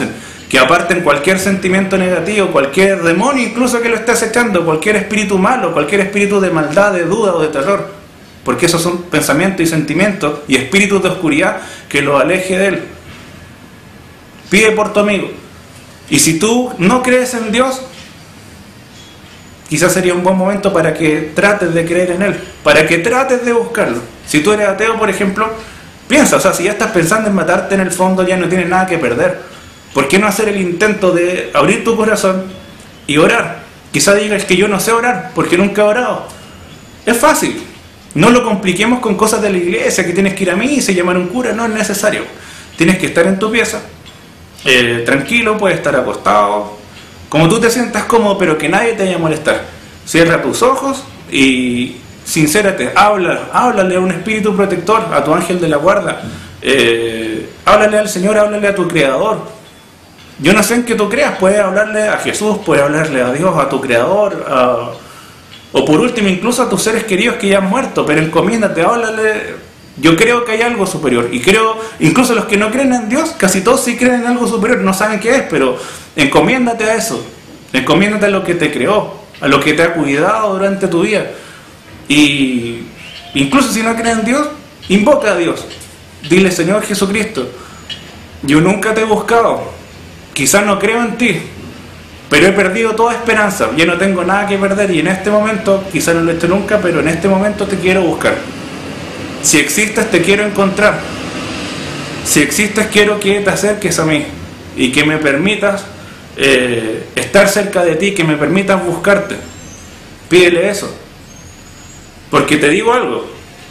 que aparten cualquier sentimiento negativo, cualquier demonio incluso que lo esté acechando, cualquier espíritu malo, cualquier espíritu de maldad, de duda o de terror, porque esos son pensamientos y sentimientos y espíritus de oscuridad, que lo aleje de él. Pide por tu amigo. Y si tú no crees en Dios, quizás sería un buen momento para que trates de creer en Él, para que trates de buscarlo. Si tú eres ateo, por ejemplo, piensa, o sea, si ya estás pensando en matarte, en el fondo ya no tienes nada que perder. ¿Por qué no hacer el intento de abrir tu corazón y orar? Quizás digas que yo no sé orar, porque nunca he orado. Es fácil. No lo compliquemos con cosas de la iglesia, que tienes que ir a misa y llamar a un cura, no es necesario. Tienes que estar en tu pieza, tranquilo, puedes estar acostado, como tú te sientas cómodo, pero que nadie te vaya a molestar. Cierra tus ojos y sincérate, háblale a un espíritu protector, a tu ángel de la guarda, háblale al Señor, háblale a tu Creador. Yo no sé en qué tú creas, puedes hablarle a Jesús, puedes hablarle a Dios, a tu Creador, o por último incluso a tus seres queridos que ya han muerto, pero encomiéndate, háblale. Yo creo que hay algo superior, y creo, incluso los que no creen en Dios, casi todos sí creen en algo superior, no saben qué es, pero encomiéndate a eso, encomiéndate a lo que te creó, a lo que te ha cuidado durante tu vida. Y incluso si no crees en Dios, invoca a Dios, dile: Señor Jesucristo, yo nunca te he buscado, quizás no creo en ti, pero he perdido toda esperanza, ya no tengo nada que perder, y en este momento, quizás no lo he hecho nunca, pero en este momento te quiero buscar. Si existes, te quiero encontrar. Si existes, quiero que te acerques a mí y que me permitas estar cerca de ti, que me permitas buscarte. Pídele eso. Porque te digo algo,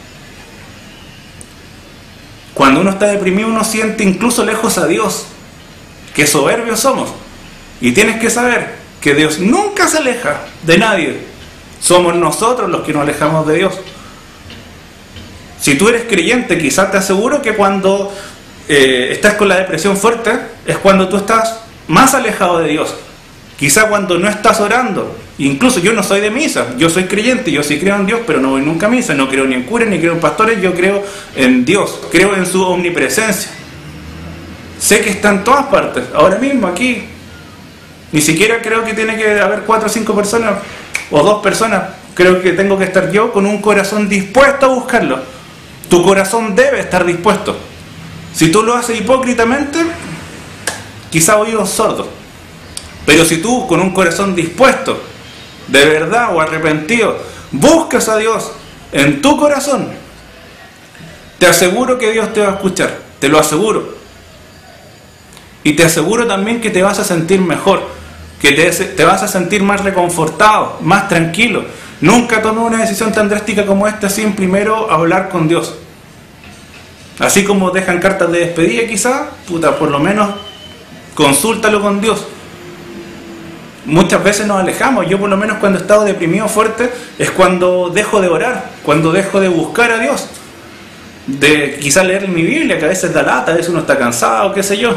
cuando uno está deprimido, uno siente incluso lejos a Dios. Qué soberbios somos. Y tienes que saber que Dios nunca se aleja de nadie. Somos nosotros los que nos alejamos de Dios. Si tú eres creyente, quizás te aseguro que cuando estás con la depresión fuerte, es cuando tú estás más alejado de Dios. Quizás cuando no estás orando. Incluso yo no soy de misa, yo soy creyente, yo sí creo en Dios, pero no voy nunca a misa, no creo ni en curas, ni creo en pastores, yo creo en Dios, creo en su omnipresencia. Sé que está en todas partes, ahora mismo, aquí. Ni siquiera creo que tiene que haber 4 o 5 personas, o 2 personas. Creo que tengo que estar yo con un corazón dispuesto a buscarlo. Tu corazón debe estar dispuesto. Si tú lo haces hipócritamente, quizá oídos sordos. Pero si tú con un corazón dispuesto, de verdad o arrepentido, buscas a Dios en tu corazón, te aseguro que Dios te va a escuchar. Te lo aseguro. Y te aseguro también que te vas a sentir mejor, que te vas a sentir más reconfortado, más tranquilo. Nunca tomé una decisión tan drástica como esta sin primero hablar con Dios. Así como dejan cartas de despedida quizás, por lo menos consúltalo con Dios. Muchas veces nos alejamos. Yo por lo menos cuando he estado deprimido fuerte es cuando dejo de orar, cuando dejo de buscar a Dios. De quizás leer mi Biblia, que a veces da lata, a veces uno está cansado, qué sé yo.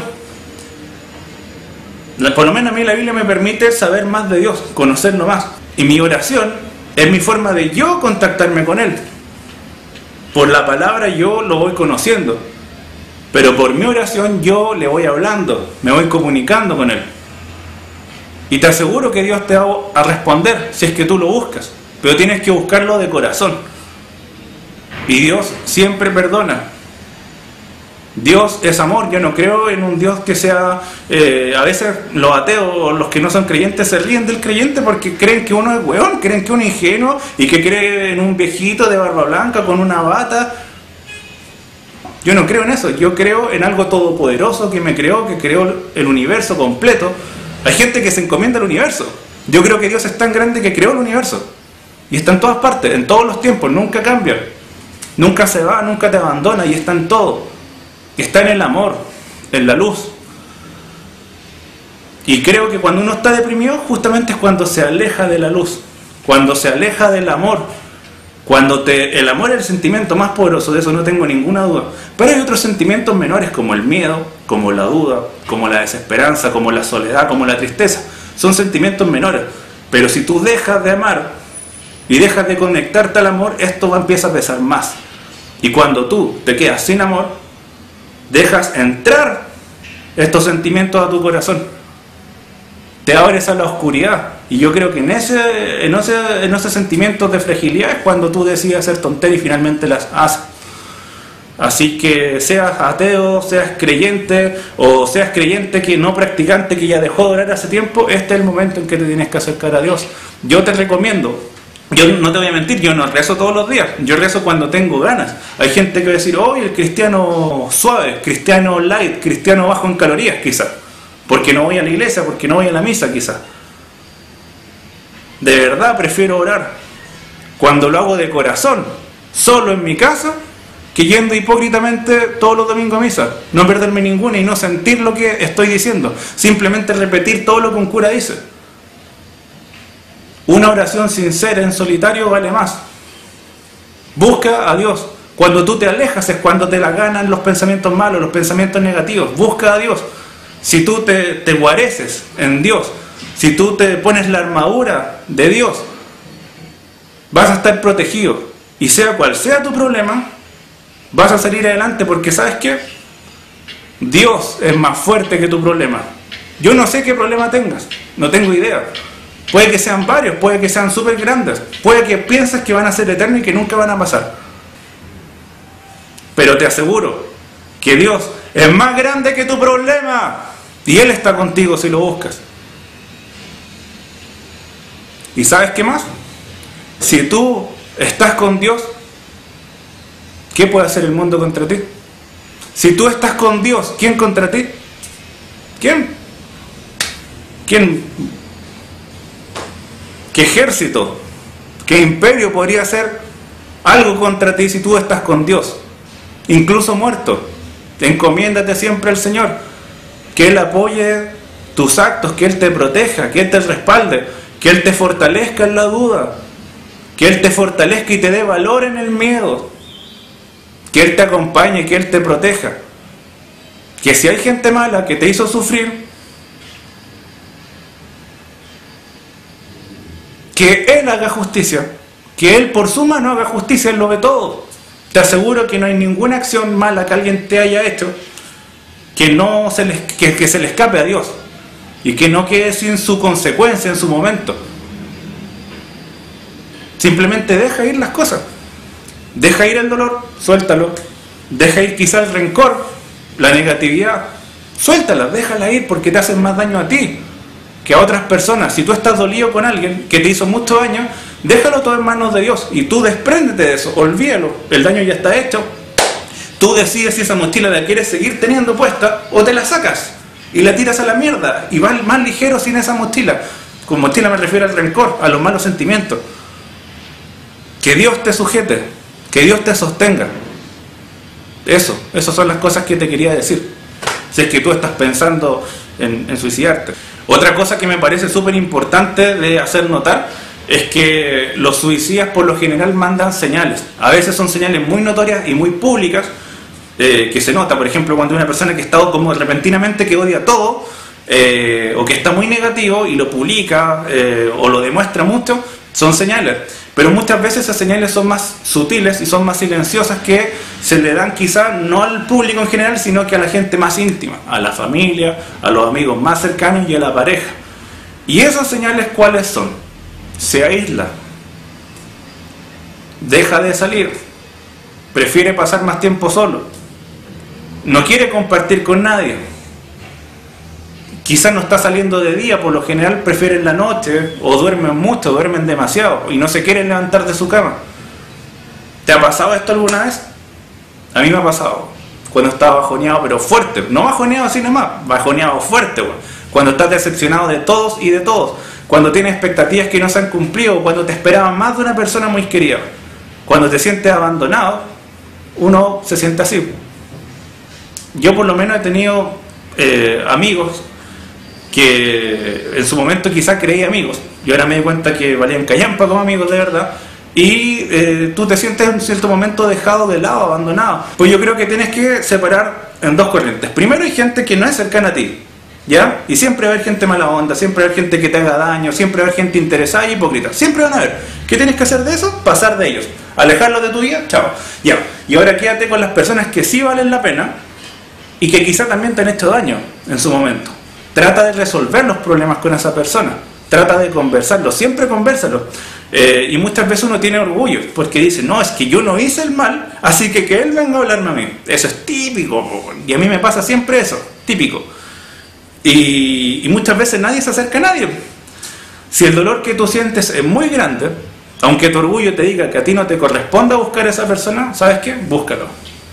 Por lo menos a mí la Biblia me permite saber más de Dios, conocerlo más. Y mi oración es mi forma de yo contactarme con Él. Por la palabra yo lo voy conociendo, pero por mi oración yo le voy hablando, me voy comunicando con Él. Y te aseguro que Dios te va a responder si es que tú lo buscas, pero tienes que buscarlo de corazón. Y Dios siempre perdona. Dios es amor. Yo no creo en un Dios que sea... a veces los ateos o los que no son creyentes se ríen del creyente porque creen que uno es hueón, creen que uno es ingenuo y que cree en un viejito de barba blanca con una bata. Yo no creo en eso. Yo creo en algo todopoderoso que me creó, que creó el universo completo. Hay gente que se encomienda al universo. Yo creo que Dios es tan grande que creó el universo y está en todas partes, en todos los tiempos, nunca cambia, nunca se va, nunca te abandona, y está en todo. Está en el amor, en la luz. Y creo que cuando uno está deprimido, justamente es cuando se aleja de la luz, cuando se aleja del amor, cuando el amor es el sentimiento más poderoso, de eso no tengo ninguna duda. Pero hay otros sentimientos menores como el miedo, como la duda, como la desesperanza, como la soledad, como la tristeza. Son sentimientos menores. Pero si tú dejas de amar y dejas de conectarte al amor, esto empieza a pesar más. Y cuando tú te quedas sin amor, dejas entrar estos sentimientos a tu corazón. te abres a la oscuridad. Y yo creo que en esos sentimientos de fragilidad es cuando tú decides hacer tonterías y finalmente las haces. Así que seas ateo, seas creyente o seas creyente que no practicante que ya dejó de orar hace tiempo, este es el momento en que te tienes que acercar a Dios. Yo te recomiendo, yo no te voy a mentir, yo no rezo todos los días, yo rezo cuando tengo ganas. Hay gente que va a decir, oh, el cristiano suave, cristiano light, cristiano bajo en calorías quizás, porque no voy a la iglesia, porque no voy a la misa quizás. De verdad prefiero orar cuando lo hago de corazón, solo en mi casa, que yendo hipócritamente todos los domingos a misa, no perderme ninguna y no sentir lo que estoy diciendo, simplemente repetir todo lo que un cura dice. Una oración sincera en solitario vale más. Busca a Dios. Cuando tú te alejas es cuando te la ganan los pensamientos malos, los pensamientos negativos. Busca a Dios. Si tú te guareces en Dios, si tú te pones la armadura de Dios, vas a estar protegido. Y sea cual sea tu problema, vas a salir adelante, porque ¿sabes qué? Dios es más fuerte que tu problema. Yo no sé qué problema tengas, no tengo idea. Puede que sean varios, puede que sean súper grandes, puede que pienses que van a ser eternos y que nunca van a pasar. Pero te aseguro que Dios es más grande que tu problema y Él está contigo si lo buscas. ¿Y sabes qué más? Si tú estás con Dios, ¿qué puede hacer el mundo contra ti? Si tú estás con Dios, ¿quién contra ti? ¿Quién? ¿Qué ejército? ¿Qué imperio podría hacer algo contra ti si tú estás con Dios? Incluso muerto. Encomiéndate siempre al Señor. Que Él apoye tus actos, que Él te proteja, que Él te respalde, que Él te fortalezca en la duda, que Él te fortalezca y te dé valor en el miedo, que Él te acompañe, que Él te proteja. Que si hay gente mala que te hizo sufrir, que Él haga justicia, que Él por su mano haga justicia, Él lo ve todo. Te aseguro que no hay ninguna acción mala que alguien te haya hecho que se le escape a Dios y que no quede sin su consecuencia en su momento. Simplemente deja ir las cosas, deja ir el dolor, suéltalo, deja ir quizá el rencor, la negatividad, suéltala, déjala ir, porque te hacen más daño a ti que a otras personas. Si tú estás dolido con alguien que te hizo mucho daño, déjalo todo en manos de Dios y tú despréndete de eso, olvídalo, el daño ya está hecho. Tú decides si esa mochila la quieres seguir teniendo puesta o te la sacas y la tiras a la mierda y vas más ligero sin esa mochila. Con mochila me refiero al rencor, a los malos sentimientos. Que Dios te sujete, que Dios te sostenga. Esas son las cosas que te quería decir, si es que tú estás pensando en suicidarte. Otra cosa que me parece súper importante de hacer notar es que los suicidas por lo general mandan señales. A veces son señales muy notorias y muy públicas, que se nota. Por ejemplo, cuando una persona que está como repentinamente que odia todo, o que está muy negativo y lo publica o lo demuestra mucho, son señales. Pero muchas veces esas señales son más sutiles y son más silenciosas, que se le dan quizá no al público en general, sino que a la gente más íntima, a la familia, a los amigos más cercanos y a la pareja. ¿Y esas señales cuáles son? Se aísla, deja de salir, prefiere pasar más tiempo solo, no quiere compartir con nadie, quizás no está saliendo de día, por lo general prefieren la noche, o duermen mucho, duermen demasiado y no se quieren levantar de su cama. ¿Te ha pasado esto alguna vez? A mí me ha pasado cuando estaba bajoneado, pero fuerte, no bajoneado así nomás, bajoneado fuerte, cuando estás decepcionado de todos y de todos, cuando tienes expectativas que no se han cumplido, cuando te esperaban más de una persona muy querida, cuando te sientes abandonado, uno se siente así. Yo por lo menos he tenido amigos que en su momento quizás creí amigos, yo ahora me di cuenta que valían callampa como amigos de verdad, y tú te sientes en cierto momento dejado de lado, abandonado. Pues yo creo que tienes que separar en dos corrientes. Primero, hay gente que no es cercana a ti, ¿ya? Y siempre va a haber gente mala onda, siempre va a haber gente que te haga daño, siempre va a haber gente interesada y hipócrita, siempre van a haber. ¿Qué tienes que hacer de eso? Pasar de ellos, alejarlos de tu vida, chao, ya. Y ahora quédate con las personas que sí valen la pena y que quizá también te han hecho daño en su momento. Trata de resolver los problemas con esa persona. Trata de conversarlo. Siempre convérsalo. Y muchas veces uno tiene orgullo porque dice, no, es que yo no hice el mal, así que él venga a hablarme a mí. Eso es típico. Y a mí me pasa siempre eso. Típico. Y muchas veces nadie se acerca a nadie. Si el dolor que tú sientes es muy grande, aunque tu orgullo te diga que a ti no te corresponde buscar a esa persona, ¿sabes qué? Búscalo.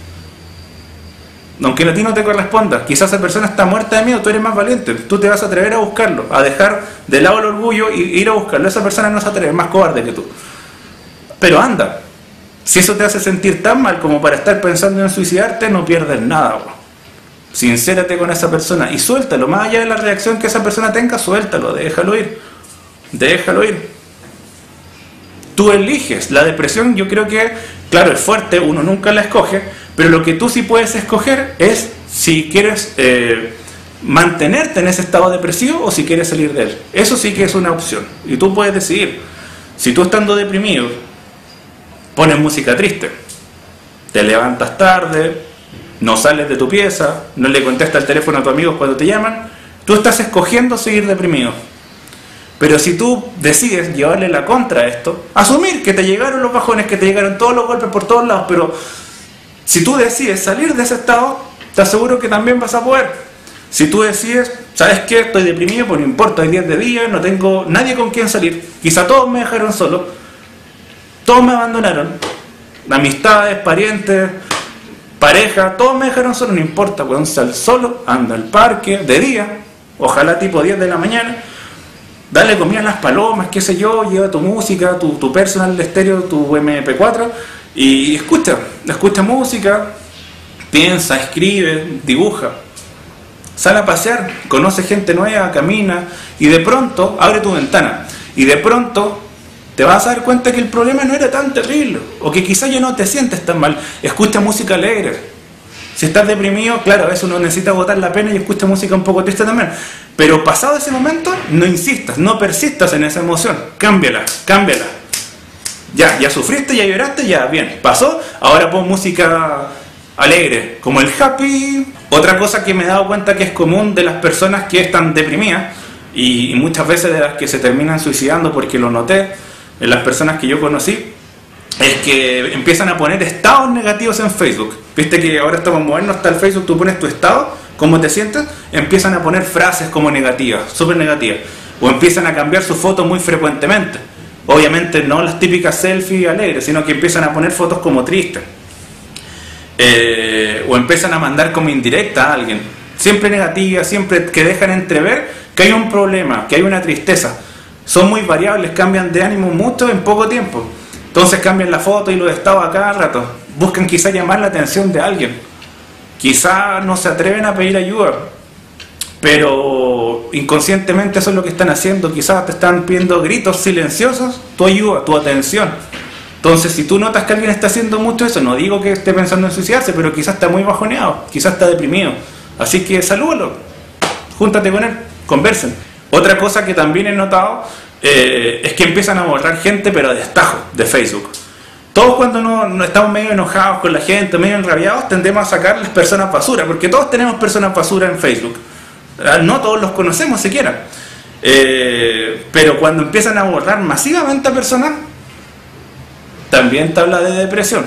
Aunque a ti no te corresponda, quizás esa persona está muerta de miedo, tú eres más valiente, tú te vas a atrever a buscarlo, a dejar de lado el orgullo y ir a buscarlo. Esa persona no se atreve, es más cobarde que tú. Pero anda, si eso te hace sentir tan mal como para estar pensando en suicidarte, no pierdes nada, bro. Sincérate con esa persona y suéltalo, más allá de la reacción que esa persona tenga, suéltalo, déjalo ir. Déjalo ir. Tú eliges. La depresión, yo creo que, claro, es fuerte, uno nunca la escoge, pero lo que tú sí puedes escoger es si quieres mantenerte en ese estado depresivo o si quieres salir de él. Eso sí que es una opción. Y tú puedes decidir. Si tú estando deprimido pones música triste, te levantas tarde, no sales de tu pieza, no le contestas el teléfono a tus amigos cuando te llaman, tú estás escogiendo seguir deprimido. Pero si tú decides llevarle la contra a esto, asumir que te llegaron los bajones, que te llegaron todos los golpes por todos lados, pero si tú decides salir de ese estado, te aseguro que también vas a poder. Si tú decides, ¿sabes qué? Estoy deprimido, pues no importa, hay días de día, no tengo nadie con quien salir. Quizá todos me dejaron solo, todos me abandonaron, amistades, parientes, pareja, todos me dejaron solo, no importa, pues sal solo, anda al parque, de día, ojalá tipo 10 de la mañana, dale comida a las palomas, qué sé yo, lleva tu música, tu personal estéreo, tu MP4 y escucha música, piensa, escribe, dibuja, sale a pasear, conoce gente nueva, camina y de pronto abre tu ventana y de pronto te vas a dar cuenta que el problema no era tan terrible o que quizás ya no te sientes tan mal. Escucha música alegre. Si estás deprimido, claro, a veces uno necesita botar la pena y escucha música un poco triste también. Pero pasado ese momento, no insistas, no persistas en esa emoción. Cámbiala, cámbiala. Ya sufriste, ya lloraste, ya, bien. Pasó, ahora pon música alegre, como el happy. Otra cosa que me he dado cuenta que es común de las personas que están deprimidas, y muchas veces de las que se terminan suicidando porque lo noté, en las personas que yo conocí, es que empiezan a poner estados negativos en Facebook. Viste que ahora estamos modernos, está el Facebook, tú pones tu estado, cómo te sientes, empiezan a poner frases como negativas, súper negativas, o empiezan a cambiar su foto muy frecuentemente. Obviamente no las típicas selfies alegres, sino que empiezan a poner fotos como tristes, o empiezan a mandar como indirecta a alguien, siempre negativas, siempre que dejan entrever que hay un problema, que hay una tristeza. Son muy variables, cambian de ánimo mucho en poco tiempo. Entonces cambian la foto y los estados a cada rato. Buscan quizá llamar la atención de alguien. Quizá no se atreven a pedir ayuda, pero inconscientemente eso es lo que están haciendo. Quizás te están pidiendo gritos silenciosos, tu ayuda, tu atención. Entonces si tú notas que alguien está haciendo mucho eso, no digo que esté pensando en suicidarse, pero quizás está muy bajoneado, quizás está deprimido. Así que salúdalo, júntate con él, conversen. Otra cosa que también he notado es que empiezan a borrar gente, pero a destajo, de Facebook. Todos cuando no estamos medio enojados con la gente, medio enrabiados, tendemos a sacar las personas basura, porque todos tenemos personas basura en Facebook. No todos los conocemos siquiera. Pero cuando empiezan a borrar masivamente a personas, también te habla de depresión.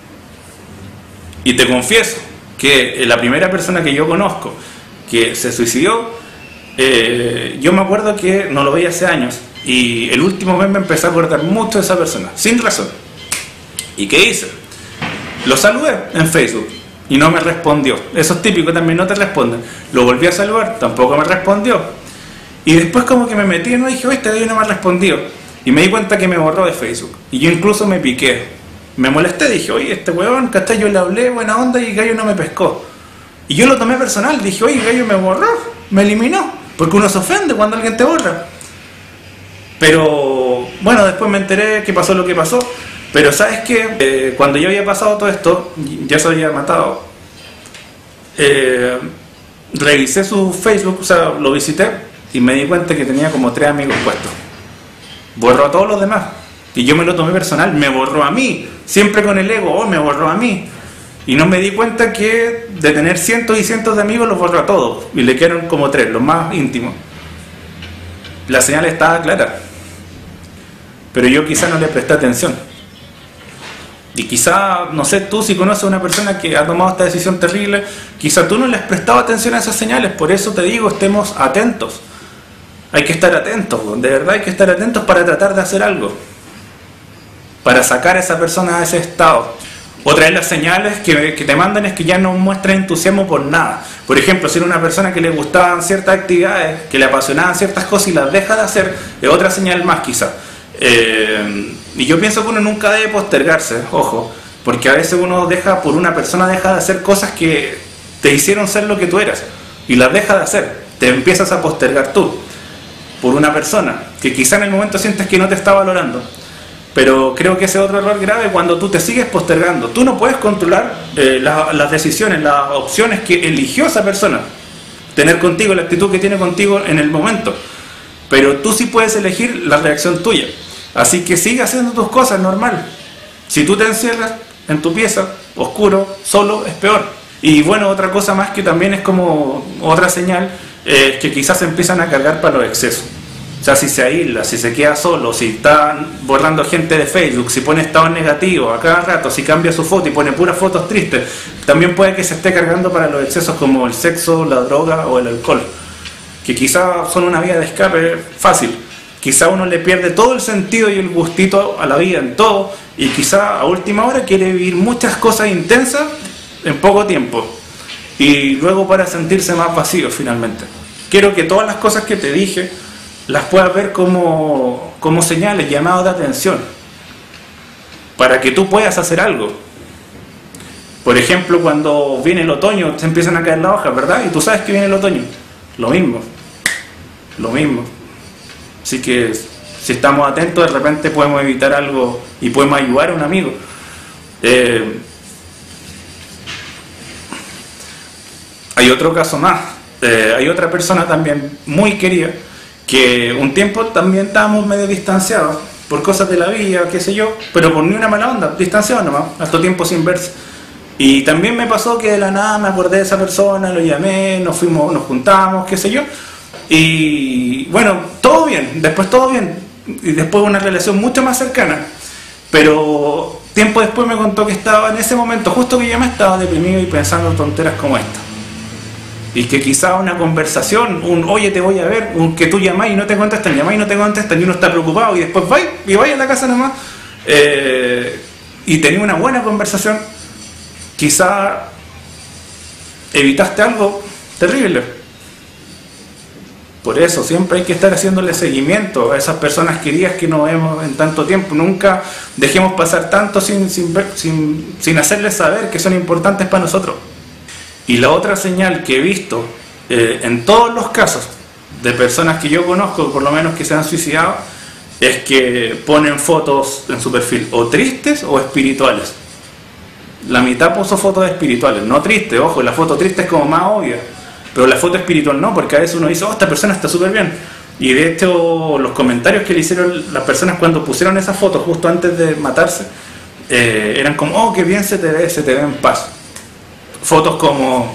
Y te confieso que la primera persona que yo conozco que se suicidó, yo me acuerdo que no lo veía hace años y el último mes me empecé a acordar mucho de esa persona, sin razón. ¿Y qué hice? Lo saludé en Facebook y no me respondió. Eso es típico, también no te responden. Lo volví a saludar, tampoco me respondió. Y después como que me metí y no dije, oye, este gallo no me ha respondido. Y me di cuenta que me borró de Facebook. Y yo incluso me piqué. Me molesté, dije, oye, este weón, ¿cachai? Yo le hablé, buena onda, y el gallo no me pescó. Y yo lo tomé personal, dije, oye, el gallo me borró, me eliminó. Porque uno se ofende cuando alguien te borra. Pero, bueno, después me enteré que pasó lo que pasó. Pero ¿sabes qué? Cuando ya había pasado todo esto, ya se había matado, revisé su Facebook, o sea, lo visité y me di cuenta que tenía como 3 amigos puestos. Borró a todos los demás. Y yo me lo tomé personal, me borró a mí. Siempre con el ego, oh, me borró a mí. Y no me di cuenta que de tener cientos y cientos de amigos los borró a todos. Y le quedaron como 3, los más íntimos. La señal estaba clara. Pero yo quizá no le presté atención. Y quizá, no sé, tú si conoces a una persona que ha tomado esta decisión terrible, quizá tú no le has prestado atención a esas señales. Por eso te digo, estemos atentos. Hay que estar atentos, de verdad hay que estar atentos para tratar de hacer algo. Para sacar a esa persona de ese estado. Otra de las señales que te mandan es que ya no muestres entusiasmo por nada. Por ejemplo, si era una persona que le gustaban ciertas actividades, que le apasionaban ciertas cosas y las deja de hacer, es otra señal más quizá. Y yo pienso que uno nunca debe postergarse, ojo, porque a veces uno por una persona deja de hacer cosas que te hicieron ser lo que tú eras y las deja de hacer, te empiezas a postergar tú por una persona que quizá en el momento sientes que no te está valorando, pero creo que ese es otro error grave cuando tú te sigues postergando. Tú no puedes controlar las decisiones, las opciones que eligió esa persona tener contigo, la actitud que tiene contigo en el momento, pero tú sí puedes elegir la reacción tuya. Así que sigue haciendo tus cosas, normal. Si tú te encierras en tu pieza, oscuro, solo, es peor. Y bueno, otra cosa más que también es como otra señal, que quizás se empiezan a cargar para los excesos. O sea, si se aísla, si se queda solo, si está borrando gente de Facebook, si pone estados negativos a cada rato, si cambia su foto y pone puras fotos tristes, también puede que se esté cargando para los excesos como el sexo, la droga o el alcohol, que quizás son una vía de escape fácil. Quizá uno le pierde todo el sentido y el gustito a la vida en todo, y quizá a última hora quiere vivir muchas cosas intensas en poco tiempo, y luego para sentirse más vacío finalmente. Quiero que todas las cosas que te dije las puedas ver como señales, llamados de atención, para que tú puedas hacer algo. Por ejemplo, cuando viene el otoño, se empiezan a caer las hojas, ¿verdad? Y tú sabes que viene el otoño. Lo mismo. Así que si estamos atentos, de repente podemos evitar algo y podemos ayudar a un amigo. Hay otro caso más. Hay otra persona también muy querida, que un tiempo también estábamos medio distanciados por cosas de la vida, qué sé yo, pero por ni una mala onda, distanciados nomás, harto tiempo sin verse. Y también me pasó que de la nada me acordé de esa persona, lo llamé, nos juntamos, qué sé yo. Y bueno, todo bien, después todo bien, y después una relación mucho más cercana, pero tiempo después me contó que estaba en ese momento, justo que yo me estaba deprimido y pensando en tonteras como esta, y que quizá una conversación, oye te voy a ver, que tú llamás y no te contestan, y uno está preocupado, y después vaya a la casa nomás, y tenía una buena conversación, quizá evitaste algo terrible. Por eso siempre hay que estar haciéndole seguimiento a esas personas queridas que no vemos en tanto tiempo. Nunca dejemos pasar tanto sin hacerles saber que son importantes para nosotros. Y la otra señal que he visto en todos los casos de personas que yo conozco, por lo menos que se han suicidado, es que ponen fotos en su perfil o tristes o espirituales. La mitad puso fotos espirituales, no tristes, ojo, la foto triste es como más obvia. Pero la foto espiritual no, porque a veces uno dice, esta persona está súper bien. Y de hecho, los comentarios que le hicieron las personas cuando pusieron esa foto justo antes de matarse, eran como, qué bien se te ve en paz. Fotos como,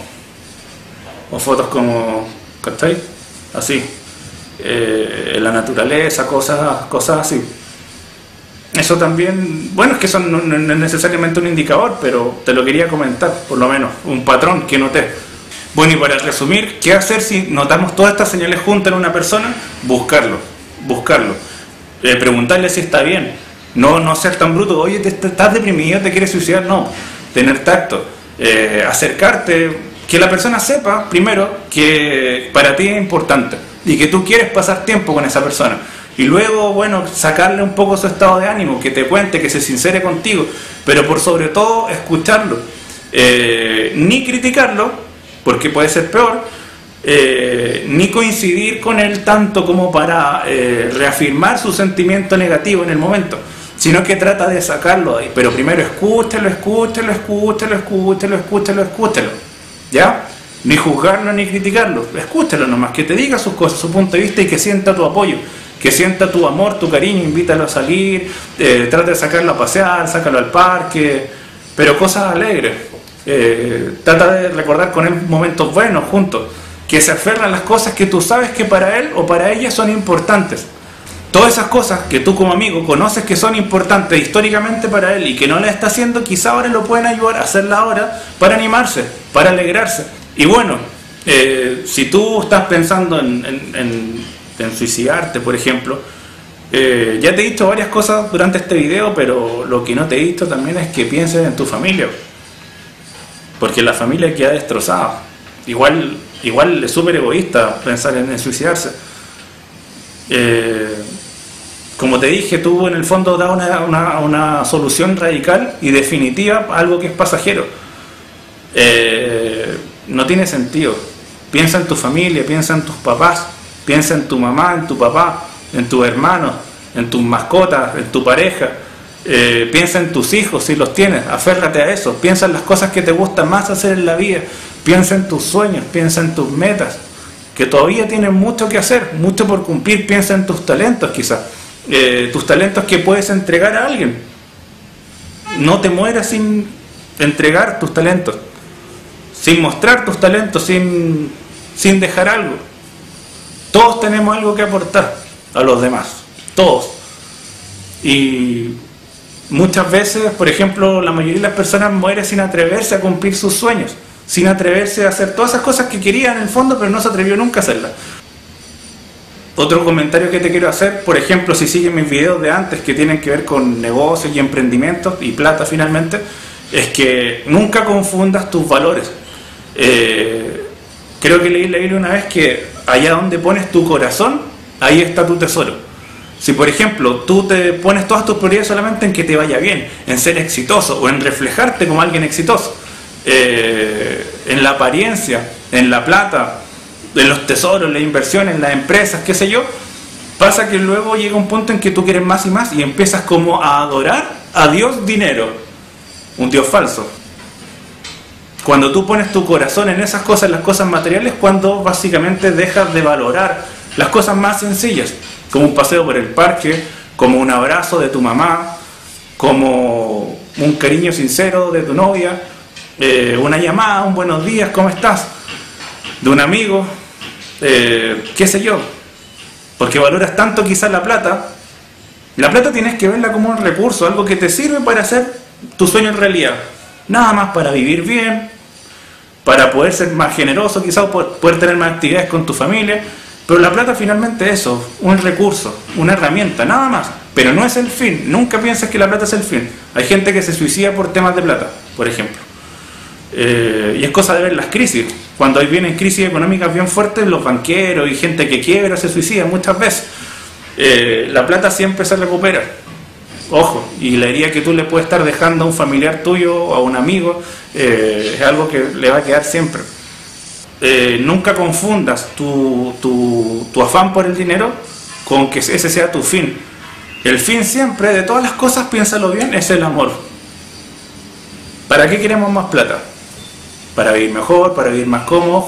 ¿cachai? Así, en la naturaleza, cosas así. Eso también, bueno, es que eso no es necesariamente un indicador, pero te lo quería comentar, por lo menos, un patrón que noté. Bueno, y para resumir, ¿qué hacer si notamos todas estas señales juntas en una persona? Buscarlo. Preguntarle si está bien. No ser tan bruto, oye, estás deprimido, te quieres suicidar. No, tener tacto. Acercarte, que la persona sepa, primero, que para ti es importante y que tú quieres pasar tiempo con esa persona. Y luego, bueno, sacarle un poco su estado de ánimo, que te cuente, que se sincere contigo, pero por sobre todo, escucharlo. Ni criticarlo, porque puede ser peor, ni coincidir con él tanto como para reafirmar su sentimiento negativo en el momento, sino que trata de sacarlo de ahí. Pero primero escúchalo, ¿ya? Ni juzgarlo ni criticarlo, escúchalo nomás, que te diga sus cosas, su punto de vista, y que sienta tu apoyo, que sienta tu amor, tu cariño, invítalo a salir, trata de sacarlo a pasear, sácalo al parque, pero cosas alegres. Trata de recordar con él momentos buenos juntos, que se aferran a las cosas que tú sabes que para él o para ella son importantes. Todas esas cosas que tú como amigo conoces que son importantes históricamente para él y que no las está haciendo, quizá ahora lo pueden ayudar a hacerla ahora para animarse, para alegrarse. Y bueno, si tú estás pensando en suicidarte, por ejemplo, ya te he dicho varias cosas durante este video, pero lo que no te he dicho también es que pienses en tu familia, porque la familia queda destrozada. Igual es súper egoísta pensar en suicidarse. Como te dije, tú en el fondo das una solución radical y definitiva a algo que es pasajero. No tiene sentido. Piensa en tu familia, piensa en tus papás, piensa en tu mamá, en tu papá, en tus hermanos, en tus mascotas, en tu pareja. Piensa en tus hijos si los tienes, aférrate a eso. Piensa en las cosas que te gustan más hacer en la vida. Piensa en tus sueños, piensa en tus metas, que todavía tienes mucho que hacer, mucho por cumplir. Piensa en tus talentos quizás, tus talentos que puedes entregar a alguien. No te mueras sin entregar tus talentos, sin mostrar tus talentos, sin dejar algo. Todos tenemos algo que aportar a los demás, todos. Y muchas veces, por ejemplo, la mayoría de las personas mueren sin atreverse a cumplir sus sueños, sin atreverse a hacer todas esas cosas que querían en el fondo, pero no se atrevió nunca a hacerlas. Otro comentario que te quiero hacer, por ejemplo, si siguen mis videos de antes que tienen que ver con negocios y emprendimientos y plata finalmente, es que nunca confundas tus valores. Creo que leí una vez que allá donde pones tu corazón, ahí está tu tesoro. Si por ejemplo tú te pones todas tus prioridades solamente en que te vaya bien, en ser exitoso o en reflejarte como alguien exitoso, en la apariencia, en la plata, en los tesoros, en las inversiones, en las empresas, qué sé yo, pasa que luego llega un punto en que tú quieres más y más y empiezas como a adorar a Dios dinero, un Dios falso. Cuando tú pones tu corazón en esas cosas, en las cosas materiales, cuando básicamente dejas de valorar las cosas más sencillas, como un paseo por el parque, como un abrazo de tu mamá, como un cariño sincero de tu novia, una llamada, un buenos días, ¿cómo estás?, de un amigo, qué sé yo, porque valoras tanto quizás la plata. La plata tienes que verla como un recurso, algo que te sirve para hacer tu sueño en realidad, nada más para vivir bien, para poder ser más generoso quizás, o poder tener más actividades con tu familia. Pero la plata finalmente es eso, un recurso, una herramienta, nada más, pero no es el fin. Nunca pienses que la plata es el fin. Hay gente que se suicida por temas de plata, por ejemplo, y es cosa de ver las crisis. Cuando vienen crisis económicas bien fuertes, los banqueros y gente que quiebra se suicida muchas veces. La plata siempre se recupera, ojo, y la herida que tú le puedes estar dejando a un familiar tuyo o a un amigo es algo que le va a quedar siempre. Nunca confundas tu afán por el dinero con que ese sea tu fin. El fin siempre, de todas las cosas, piénsalo bien, es el amor. ¿Para qué queremos más plata? Para vivir mejor, para vivir más cómodo,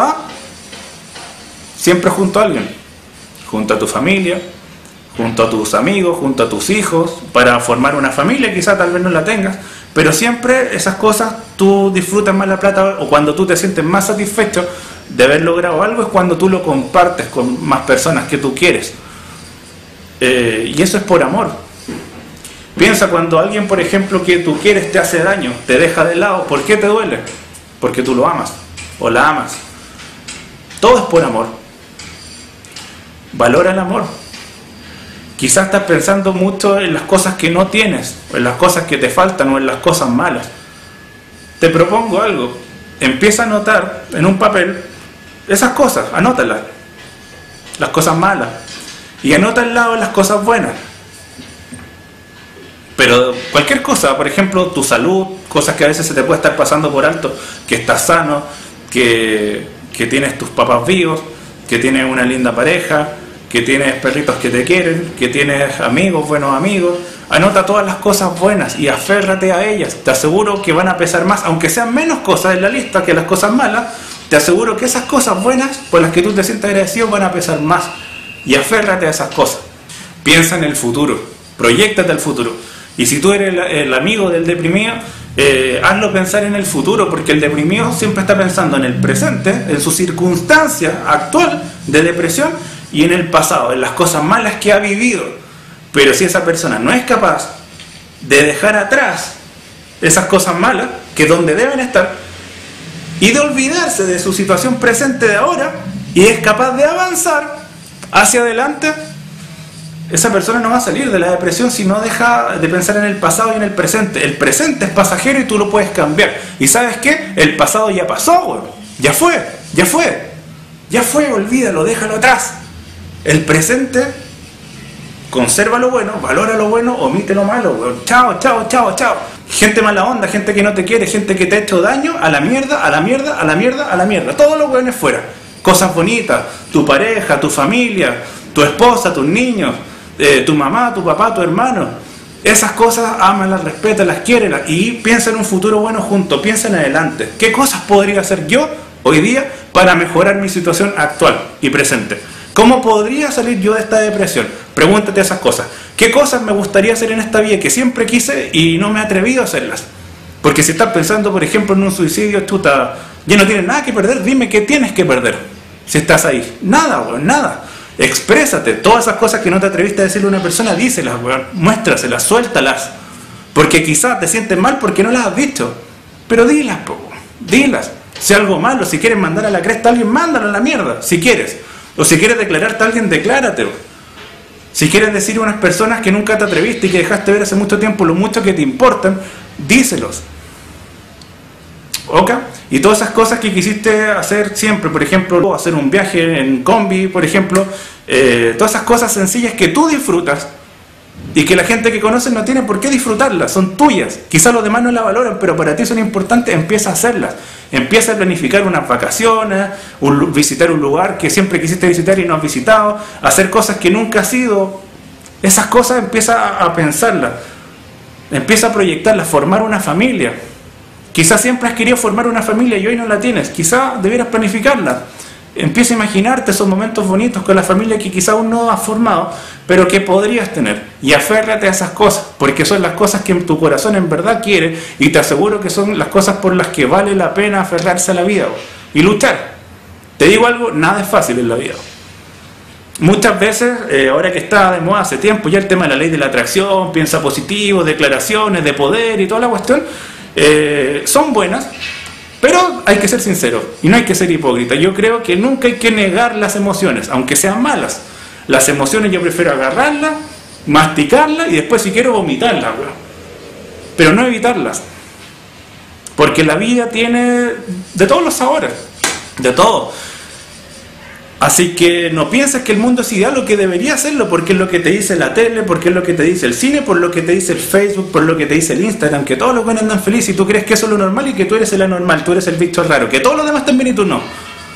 siempre junto a alguien, junto a tu familia, junto a tus amigos, junto a tus hijos, para formar una familia, quizá tal vez no la tengas, pero siempre esas cosas tú disfrutas más la plata, o cuando tú te sientes más satisfecho de haber logrado algo es cuando tú lo compartes con más personas que tú quieres, y eso es por amor. Piensa cuando alguien, por ejemplo, que tú quieres te hace daño, te deja de lado, ¿por qué te duele? Porque tú lo amas o la amas. Todo es por amor. Valora el amor. Quizás estás pensando mucho en las cosas que no tienes, o en las cosas que te faltan, o en las cosas malas. Te propongo algo. Empieza a anotar en un papel esas cosas, anótalas, las cosas malas, y anota al lado las cosas buenas. Pero cualquier cosa, por ejemplo, tu salud, cosas que a veces se te puede estar pasando por alto, que estás sano, que tienes tus papás vivos, que tienes una linda pareja, que tienes perritos que te quieren, que tienes amigos, buenos amigos. Anota todas las cosas buenas y aférrate a ellas. Te aseguro que van a pesar más, aunque sean menos cosas en la lista que las cosas malas. Te aseguro que esas cosas buenas, por las que tú te sientas agradecido, van a pesar más. Y aférrate a esas cosas. Piensa en el futuro, proyéctate al futuro. Y si tú eres el amigo del deprimido, hazlo pensar en el futuro, porque el deprimido siempre está pensando en el presente, en su circunstancia actual de depresión y en el pasado, en las cosas malas que ha vivido. Pero si esa persona no es capaz de dejar atrás esas cosas malas, que es donde deben estar, y de olvidarse de su situación presente de ahora, y es capaz de avanzar hacia adelante, esa persona no va a salir de la depresión si no deja de pensar en el pasado y en el presente. El presente es pasajero y tú lo puedes cambiar. ¿Y sabes qué? El pasado ya pasó, güey. Ya fue, olvídalo, déjalo atrás. El presente, conserva lo bueno, valora lo bueno, omite lo malo, güey. Chao. Gente mala onda, gente que no te quiere, gente que te ha hecho daño, a la mierda. Todos los güeyes fuera. Cosas bonitas, tu pareja, tu familia, tu esposa, tus niños, tu mamá, tu papá, tu hermano. Esas cosas, ámalas, respétalas, quiérelas y piensa en un futuro bueno juntos, piensa en adelante. ¿Qué cosas podría hacer yo hoy día para mejorar mi situación actual y presente? ¿Cómo podría salir yo de esta depresión? Pregúntate esas cosas. ¿Qué cosas me gustaría hacer en esta vida que siempre quise y no me he atrevido a hacerlas? Porque si estás pensando, por ejemplo, en un suicidio, chuta, ya no tienes nada que perder, dime qué tienes que perder si estás ahí. Nada, güey, nada. Exprésate, todas esas cosas que no te atreviste a decirle a una persona, díselas, muéstraselas, suéltalas, porque quizás te sientes mal porque no las has dicho, pero dilas, dilas. Si algo malo, si quieres mandar a la cresta a alguien, mándalo a la mierda, si quieres, o si quieres declararte a alguien, declárate. Si quieres decir a unas personas que nunca te atreviste y que dejaste ver hace mucho tiempo lo mucho que te importan, díselos. ¿Ok? Y todas esas cosas que quisiste hacer siempre, por ejemplo, hacer un viaje en combi, por ejemplo, todas esas cosas sencillas que tú disfrutas y que la gente que conoces no tiene por qué disfrutarlas, son tuyas. Quizás los demás no las valoran, pero para ti son importantes, empieza a hacerlas. Empieza a planificar unas vacaciones, visitar un lugar que siempre quisiste visitar y no has visitado, hacer cosas que nunca has ido. Esas cosas empieza a pensarlas, empieza a proyectarlas, formar una familia. Quizás siempre has querido formar una familia y hoy no la tienes. Quizás debieras planificarla. Empieza a imaginarte esos momentos bonitos con la familia que quizás aún no has formado, pero que podrías tener. Y aférrate a esas cosas, porque son las cosas que tu corazón en verdad quiere, y te aseguro que son las cosas por las que vale la pena aferrarse a la vida y luchar. Te digo algo, nada es fácil en la vida. Muchas veces, ahora que está de moda hace tiempo ya el tema de la ley de la atracción, piensa positivo, declaraciones de poder y toda la cuestión, son buenas, pero hay que ser sincero y no hay que ser hipócrita. Yo creo que nunca hay que negar las emociones, aunque sean malas. Las emociones yo prefiero agarrarlas, masticarlas y después si quiero vomitarlas, pero no evitarlas, porque la vida tiene de todos los sabores, de todo. Así que no pienses que el mundo es ideal o que debería serlo, porque es lo que te dice la tele, porque es lo que te dice el cine, por lo que te dice el Facebook, por lo que te dice el Instagram, que todos los buenos andan felices y tú crees que eso es lo normal y que tú eres el anormal, tú eres el bicho raro, que todos los demás están bien y tú no.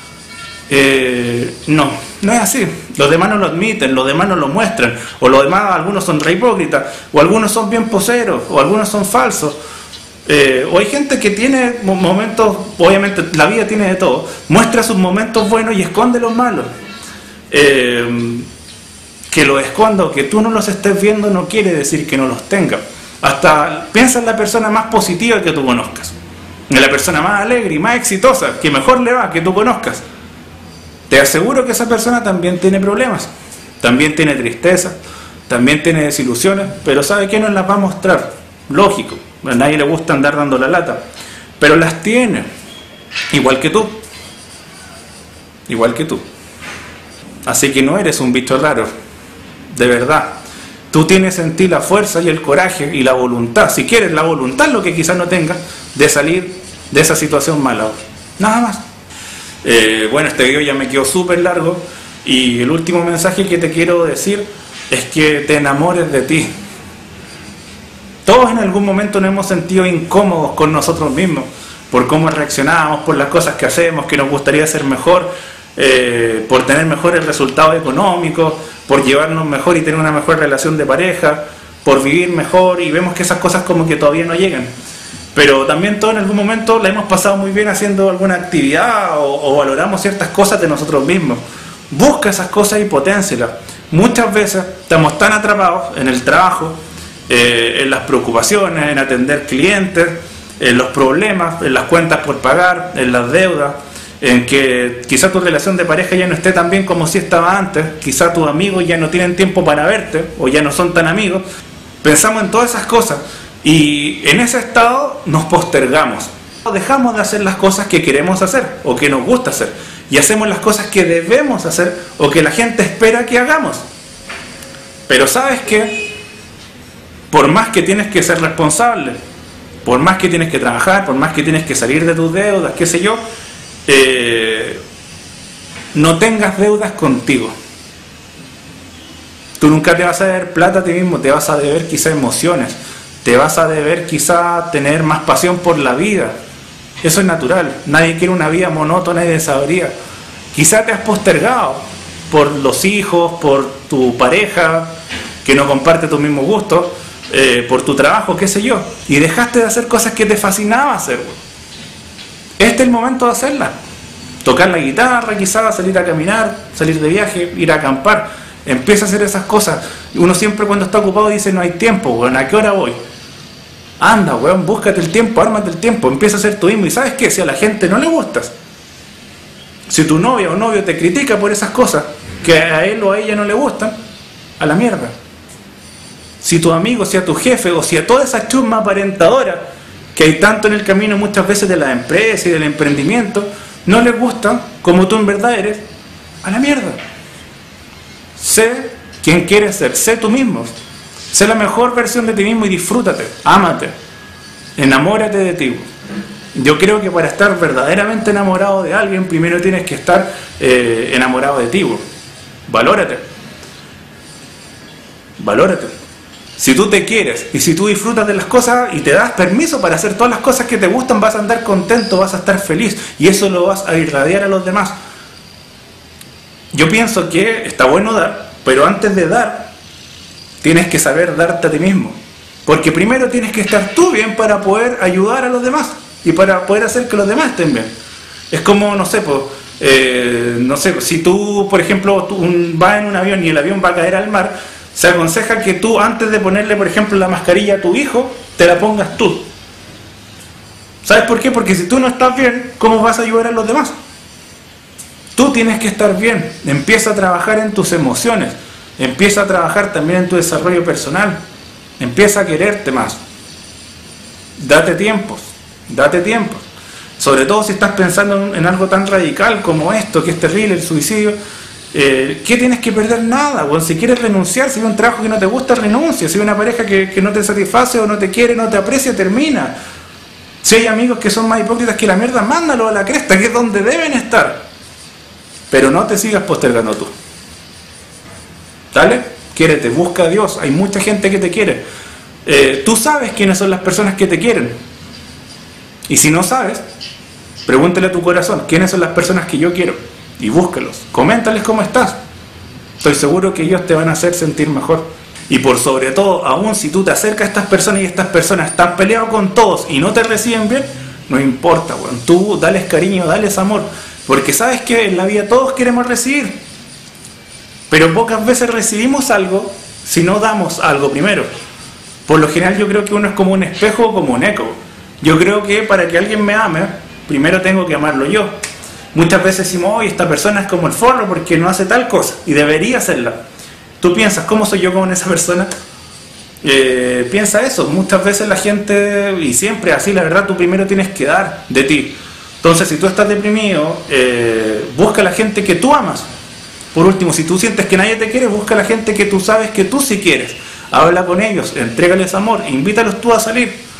No es así. Los demás no lo admiten, los demás no lo muestran, o los demás, algunos son re hipócritas, o algunos son bien poseros, o algunos son falsos. O hay gente que tiene momentos, obviamente la vida tiene de todo, muestra sus momentos buenos y esconde los malos. Que los esconda o que tú no los estés viendo no quiere decir que no los tenga. Hasta piensa en la persona más positiva que tú conozcas, en la persona más alegre y más exitosa, que mejor le va, que tú conozcas. Te aseguro que esa persona también tiene problemas, también tiene tristeza, también tiene desilusiones, pero ¿sabe qué? Nos las va a mostrar, lógico. A nadie le gusta andar dando la lata, pero las tiene, igual que tú, así que no eres un bicho raro, de verdad. Tú tienes en ti la fuerza y el coraje y la voluntad, si quieres la voluntad, lo que quizás no tengas, de salir de esa situación mala, nada más. Bueno, este video ya me quedó súper largo y el último mensaje que te quiero decir es que te enamores de ti. Todos en algún momento nos hemos sentido incómodos con nosotros mismos, por cómo reaccionamos, por las cosas que hacemos, que nos gustaría hacer mejor, por tener mejores resultados económicos, por llevarnos mejor y tener una mejor relación de pareja, por vivir mejor, y vemos que esas cosas como que todavía no llegan. Pero también todos en algún momento la hemos pasado muy bien haciendo alguna actividad o valoramos ciertas cosas de nosotros mismos. Busca esas cosas y poténcialas. Muchas veces estamos tan atrapados en el trabajo, en las preocupaciones, en atender clientes, en los problemas, en las cuentas por pagar, en las deudas, en que quizá tu relación de pareja ya no esté tan bien como si estaba antes, quizá tus amigos ya no tienen tiempo para verte o ya no son tan amigos. Pensamos en todas esas cosas y en ese estado nos postergamos. Dejamos de hacer las cosas que queremos hacer o que nos gusta hacer y hacemos las cosas que debemos hacer o que la gente espera que hagamos. Pero ¿sabes qué? Por más que tienes que ser responsable, por más que tienes que trabajar, por más que tienes que salir de tus deudas, qué sé yo, no tengas deudas contigo. Tú nunca te vas a deber plata a ti mismo, te vas a deber quizá emociones, te vas a deber quizá tener más pasión por la vida. Eso es natural, nadie quiere una vida monótona y desabrida. Quizá te has postergado por los hijos, por tu pareja que no comparte tus mismos gustos, por tu trabajo, qué sé yo, y dejaste de hacer cosas que te fascinaba hacer. Este es el momento de hacerlas. Tocar la guitarra, quizás salir a caminar, salir de viaje, ir a acampar. Empieza a hacer esas cosas. Uno siempre cuando está ocupado dice, no hay tiempo, weón, ¿a qué hora voy? Anda, weón, búscate el tiempo, ármate el tiempo, empieza a hacer tú mismo. Y ¿sabes qué? Si a la gente no le gustas, si tu novia o novio te critica por esas cosas que a él o a ella no le gustan, a la mierda. Si tu amigo, si a tu jefe o si a toda esa chusma aparentadora que hay tanto en el camino muchas veces de la empresa y del emprendimiento, no les gusta como tú en verdad eres, a la mierda. Sé quien quieres ser, sé tú mismo, sé la mejor versión de ti mismo y disfrútate, ámate, enamórate de ti. Yo creo que para estar verdaderamente enamorado de alguien, primero tienes que estar enamorado de ti. Valórate, valórate. Si tú te quieres y si tú disfrutas de las cosas y te das permiso para hacer todas las cosas que te gustan, vas a andar contento, vas a estar feliz y eso lo vas a irradiar a los demás. Yo pienso que está bueno dar, pero antes de dar, tienes que saber darte a ti mismo. Porque primero tienes que estar tú bien para poder ayudar a los demás y para poder hacer que los demás estén bien. Es como, no sé, si tú, por ejemplo, vas en un avión y el avión va a caer al mar, se aconseja que tú, antes de ponerle, por ejemplo, la mascarilla a tu hijo, te la pongas tú. ¿Sabes por qué? Porque si tú no estás bien, ¿cómo vas a ayudar a los demás? Tú tienes que estar bien. Empieza a trabajar en tus emociones. Empieza a trabajar también en tu desarrollo personal. Empieza a quererte más. Date tiempos. Date tiempos. Sobre todo si estás pensando en algo tan radical como esto, que es terrible, el suicidio. ¿Qué tienes que perder? Nada. Bueno, si quieres renunciar, si hay un trabajo que no te gusta, renuncia. Si hay una pareja que no te satisface o no te quiere, no te aprecia, termina. Si hay amigos que son más hipócritas que la mierda, mándalo a la cresta, que es donde deben estar. Pero no te sigas postergando tú. ¿Dale? Quiérete, busca a Dios. Hay mucha gente que te quiere. Tú sabes quiénes son las personas que te quieren. Y si no sabes, pregúntale a tu corazón, ¿quiénes son las personas que yo quiero? Y búscalos, coméntales cómo estás. Estoy seguro que ellos te van a hacer sentir mejor. Y por sobre todo, aún si tú te acercas a estas personas y estas personas están peleados con todos y no te reciben bien, no importa, bueno, tú dales cariño, dales amor. Porque sabes que en la vida todos queremos recibir. Pero pocas veces recibimos algo si no damos algo primero. Por lo general yo creo que uno es como un espejo o como un eco. Yo creo que para que alguien me ame, primero tengo que amarlo yo. Muchas veces decimos, oye, esta persona es como el forro porque no hace tal cosa y debería hacerla. Tú piensas, ¿cómo soy yo con esa persona? Piensa eso. Muchas veces la gente, y siempre así, la verdad, tú primero tienes que dar de ti. Entonces, si tú estás deprimido, busca a la gente que tú amas. Por último, si tú sientes que nadie te quiere, busca a la gente que tú sabes que tú sí quieres. Habla con ellos, entrégales amor, invítalos tú a salir.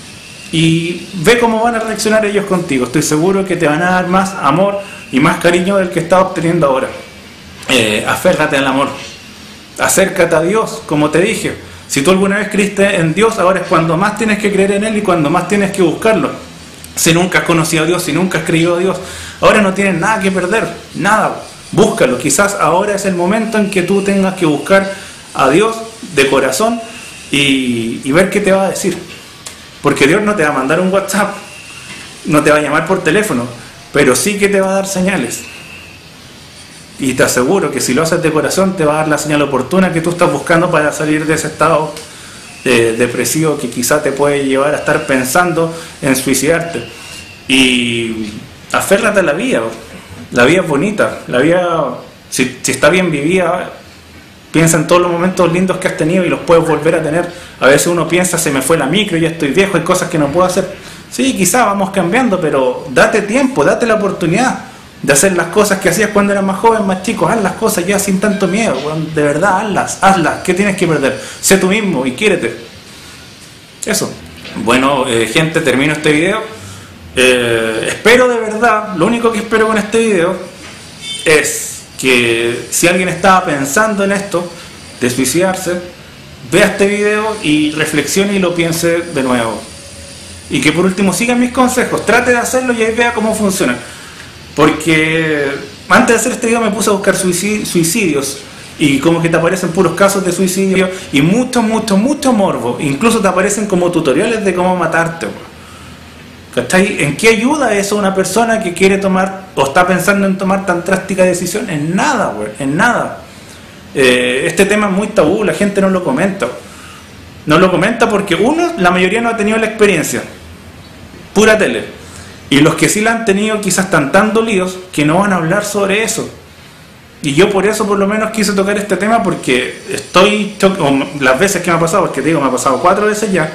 Y ve cómo van a reaccionar ellos contigo. Estoy seguro que te van a dar más amor y más cariño del que estás obteniendo ahora. Aférrate al amor. Acércate a Dios, como te dije. Si tú alguna vez creíste en Dios, ahora es cuando más tienes que creer en Él y cuando más tienes que buscarlo. Si nunca has conocido a Dios, si nunca has creído a Dios, ahora no tienes nada que perder, nada. Búscalo. Quizás ahora es el momento en que tú tengas que buscar a Dios de corazón y ver qué te va a decir. Porque Dios no te va a mandar un WhatsApp, no te va a llamar por teléfono, pero sí que te va a dar señales. Y te aseguro que si lo haces de corazón te va a dar la señal oportuna que tú estás buscando para salir de ese estado depresivo que quizá te puede llevar a estar pensando en suicidarte. Y aférrate a la vida. La vida es bonita, la vida, si está bien vivida, piensa en todos los momentos lindos que has tenido y los puedes volver a tener. A veces uno piensa, se me fue la micro, ya estoy viejo, hay cosas que no puedo hacer. Sí, quizá vamos cambiando, pero date tiempo, date la oportunidad de hacer las cosas que hacías cuando eras más joven, más chico. Haz las cosas ya sin tanto miedo, de verdad, hazlas. ¿Qué tienes que perder? Sé tú mismo y quiérete. Eso. Bueno, gente, termino este video. Espero de verdad, lo único que espero con este video es que si alguien estaba pensando en esto de suicidarse, vea este video y reflexione y lo piense de nuevo, y que por último siga mis consejos, trate de hacerlo y ahí vea cómo funciona, porque antes de hacer este video me puse a buscar suicidios y como que te aparecen puros casos de suicidio y mucho morbo, incluso te aparecen como tutoriales de cómo matarte. ¿Cachai? ¿En qué ayuda eso a una persona que quiere tomar o está pensando en tomar tan drástica decisión? En nada, güey, en nada. Este tema es muy tabú, la gente no lo comenta. No lo comenta porque uno, la mayoría no ha tenido la experiencia. Pura tele. Y los que sí la han tenido quizás están tan dolidos que no van a hablar sobre eso. Y yo por eso por lo menos quise tocar este tema, porque las veces que me ha pasado, porque te digo, me ha pasado 4 veces ya,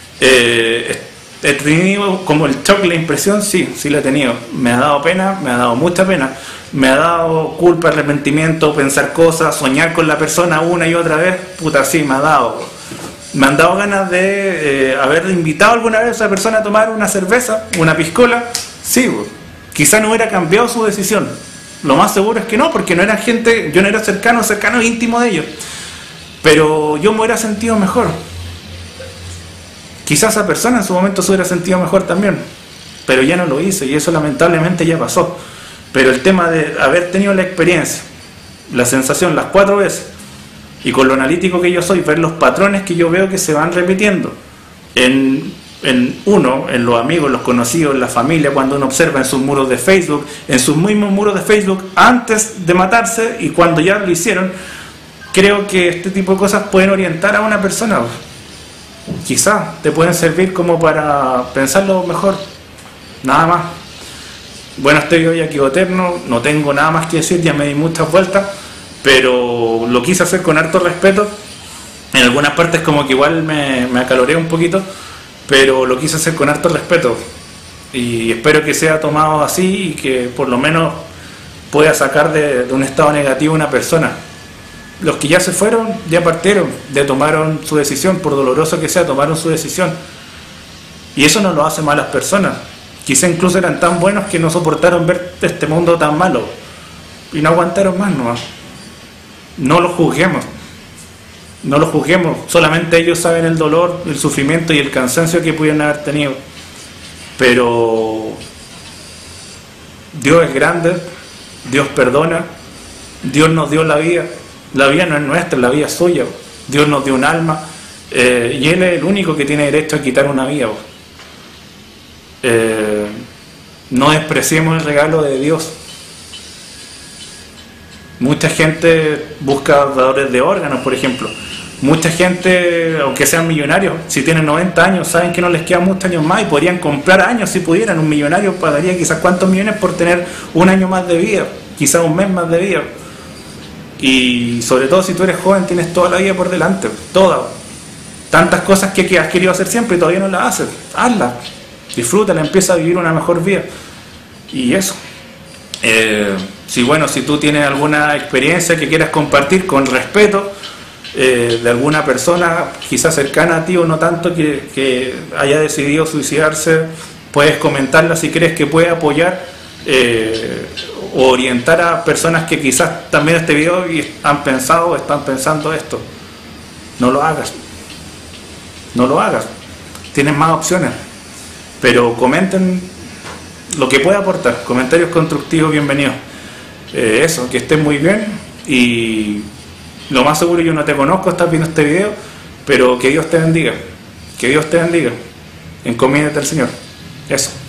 he tenido como el shock, la impresión, sí la he tenido. Me ha dado pena, me ha dado mucha pena, me ha dado culpa, arrepentimiento, pensar cosas, soñar con la persona una y otra vez, puta, sí, me ha dado. Me han dado ganas de haber invitado alguna vez a esa persona a tomar una cerveza, una piscola, sí, quizá no hubiera cambiado su decisión. Lo más seguro es que no, porque no era gente, yo no era cercano, íntimo de ellos. Pero yo me hubiera sentido mejor. Quizás esa persona en su momento se hubiera sentido mejor también, pero ya no lo hizo y eso lamentablemente ya pasó. Pero el tema de haber tenido la experiencia, la sensación las 4 veces, y con lo analítico que yo soy, ver los patrones que yo veo que se van repitiendo en los amigos, los conocidos, en la familia, cuando uno observa en sus muros de Facebook, en sus mismos muros de Facebook antes de matarse y cuando ya lo hicieron, creo que este tipo de cosas pueden orientar a una persona. Quizás te pueden servir como para pensarlo mejor, nada más. Bueno, estoy hoy aquí eterno, no tengo nada más que decir, ya me di muchas vueltas, pero lo quise hacer con harto respeto. En algunas partes como que igual me acaloré un poquito, pero lo quise hacer con harto respeto y espero que sea tomado así y que por lo menos pueda sacar de un estado negativo a una persona. Los que ya se fueron, ya partieron, ya tomaron su decisión, por doloroso que sea, tomaron su decisión. Y eso no lo hace malas personas. Quizá incluso eran tan buenos que no soportaron ver este mundo tan malo. Y no aguantaron más, ¿no? No los juzguemos. No los juzguemos. Solamente ellos saben el dolor, el sufrimiento y el cansancio que pudieron haber tenido. Pero Dios es grande, Dios perdona, Dios nos dio la vida. La vida no es nuestra, la vida es suya. Dios nos dio un alma y Él es el único que tiene derecho a quitar una vida. No despreciemos el regalo de Dios. Mucha gente busca dadores de órganos, por ejemplo. Mucha gente, aunque sean millonarios, si tienen 90 años, saben que no les quedan muchos años más y podrían comprar años si pudieran. Un millonario pagaría quizás cuántos millones por tener un año más de vida, quizás un mes más de vida. Y sobre todo si tú eres joven, tienes toda la vida por delante, toda. Tantas cosas que has querido hacer siempre y todavía no las haces. Hazlas, disfrútala, empieza a vivir una mejor vida. Y eso. Si tú tienes alguna experiencia que quieras compartir con respeto, de alguna persona quizás cercana a ti o no tanto que haya decidido suicidarse, puedes comentarla si crees que puede apoyar o orientar a personas que quizás también este video han pensado o están pensando esto. No lo hagas, tienes más opciones, pero comenten lo que pueda aportar, comentarios constructivos, bienvenidos. Eso, que estén muy bien y lo más seguro, yo no te conozco, estás viendo este video, pero que Dios te bendiga, encomiéndate al Señor. Eso.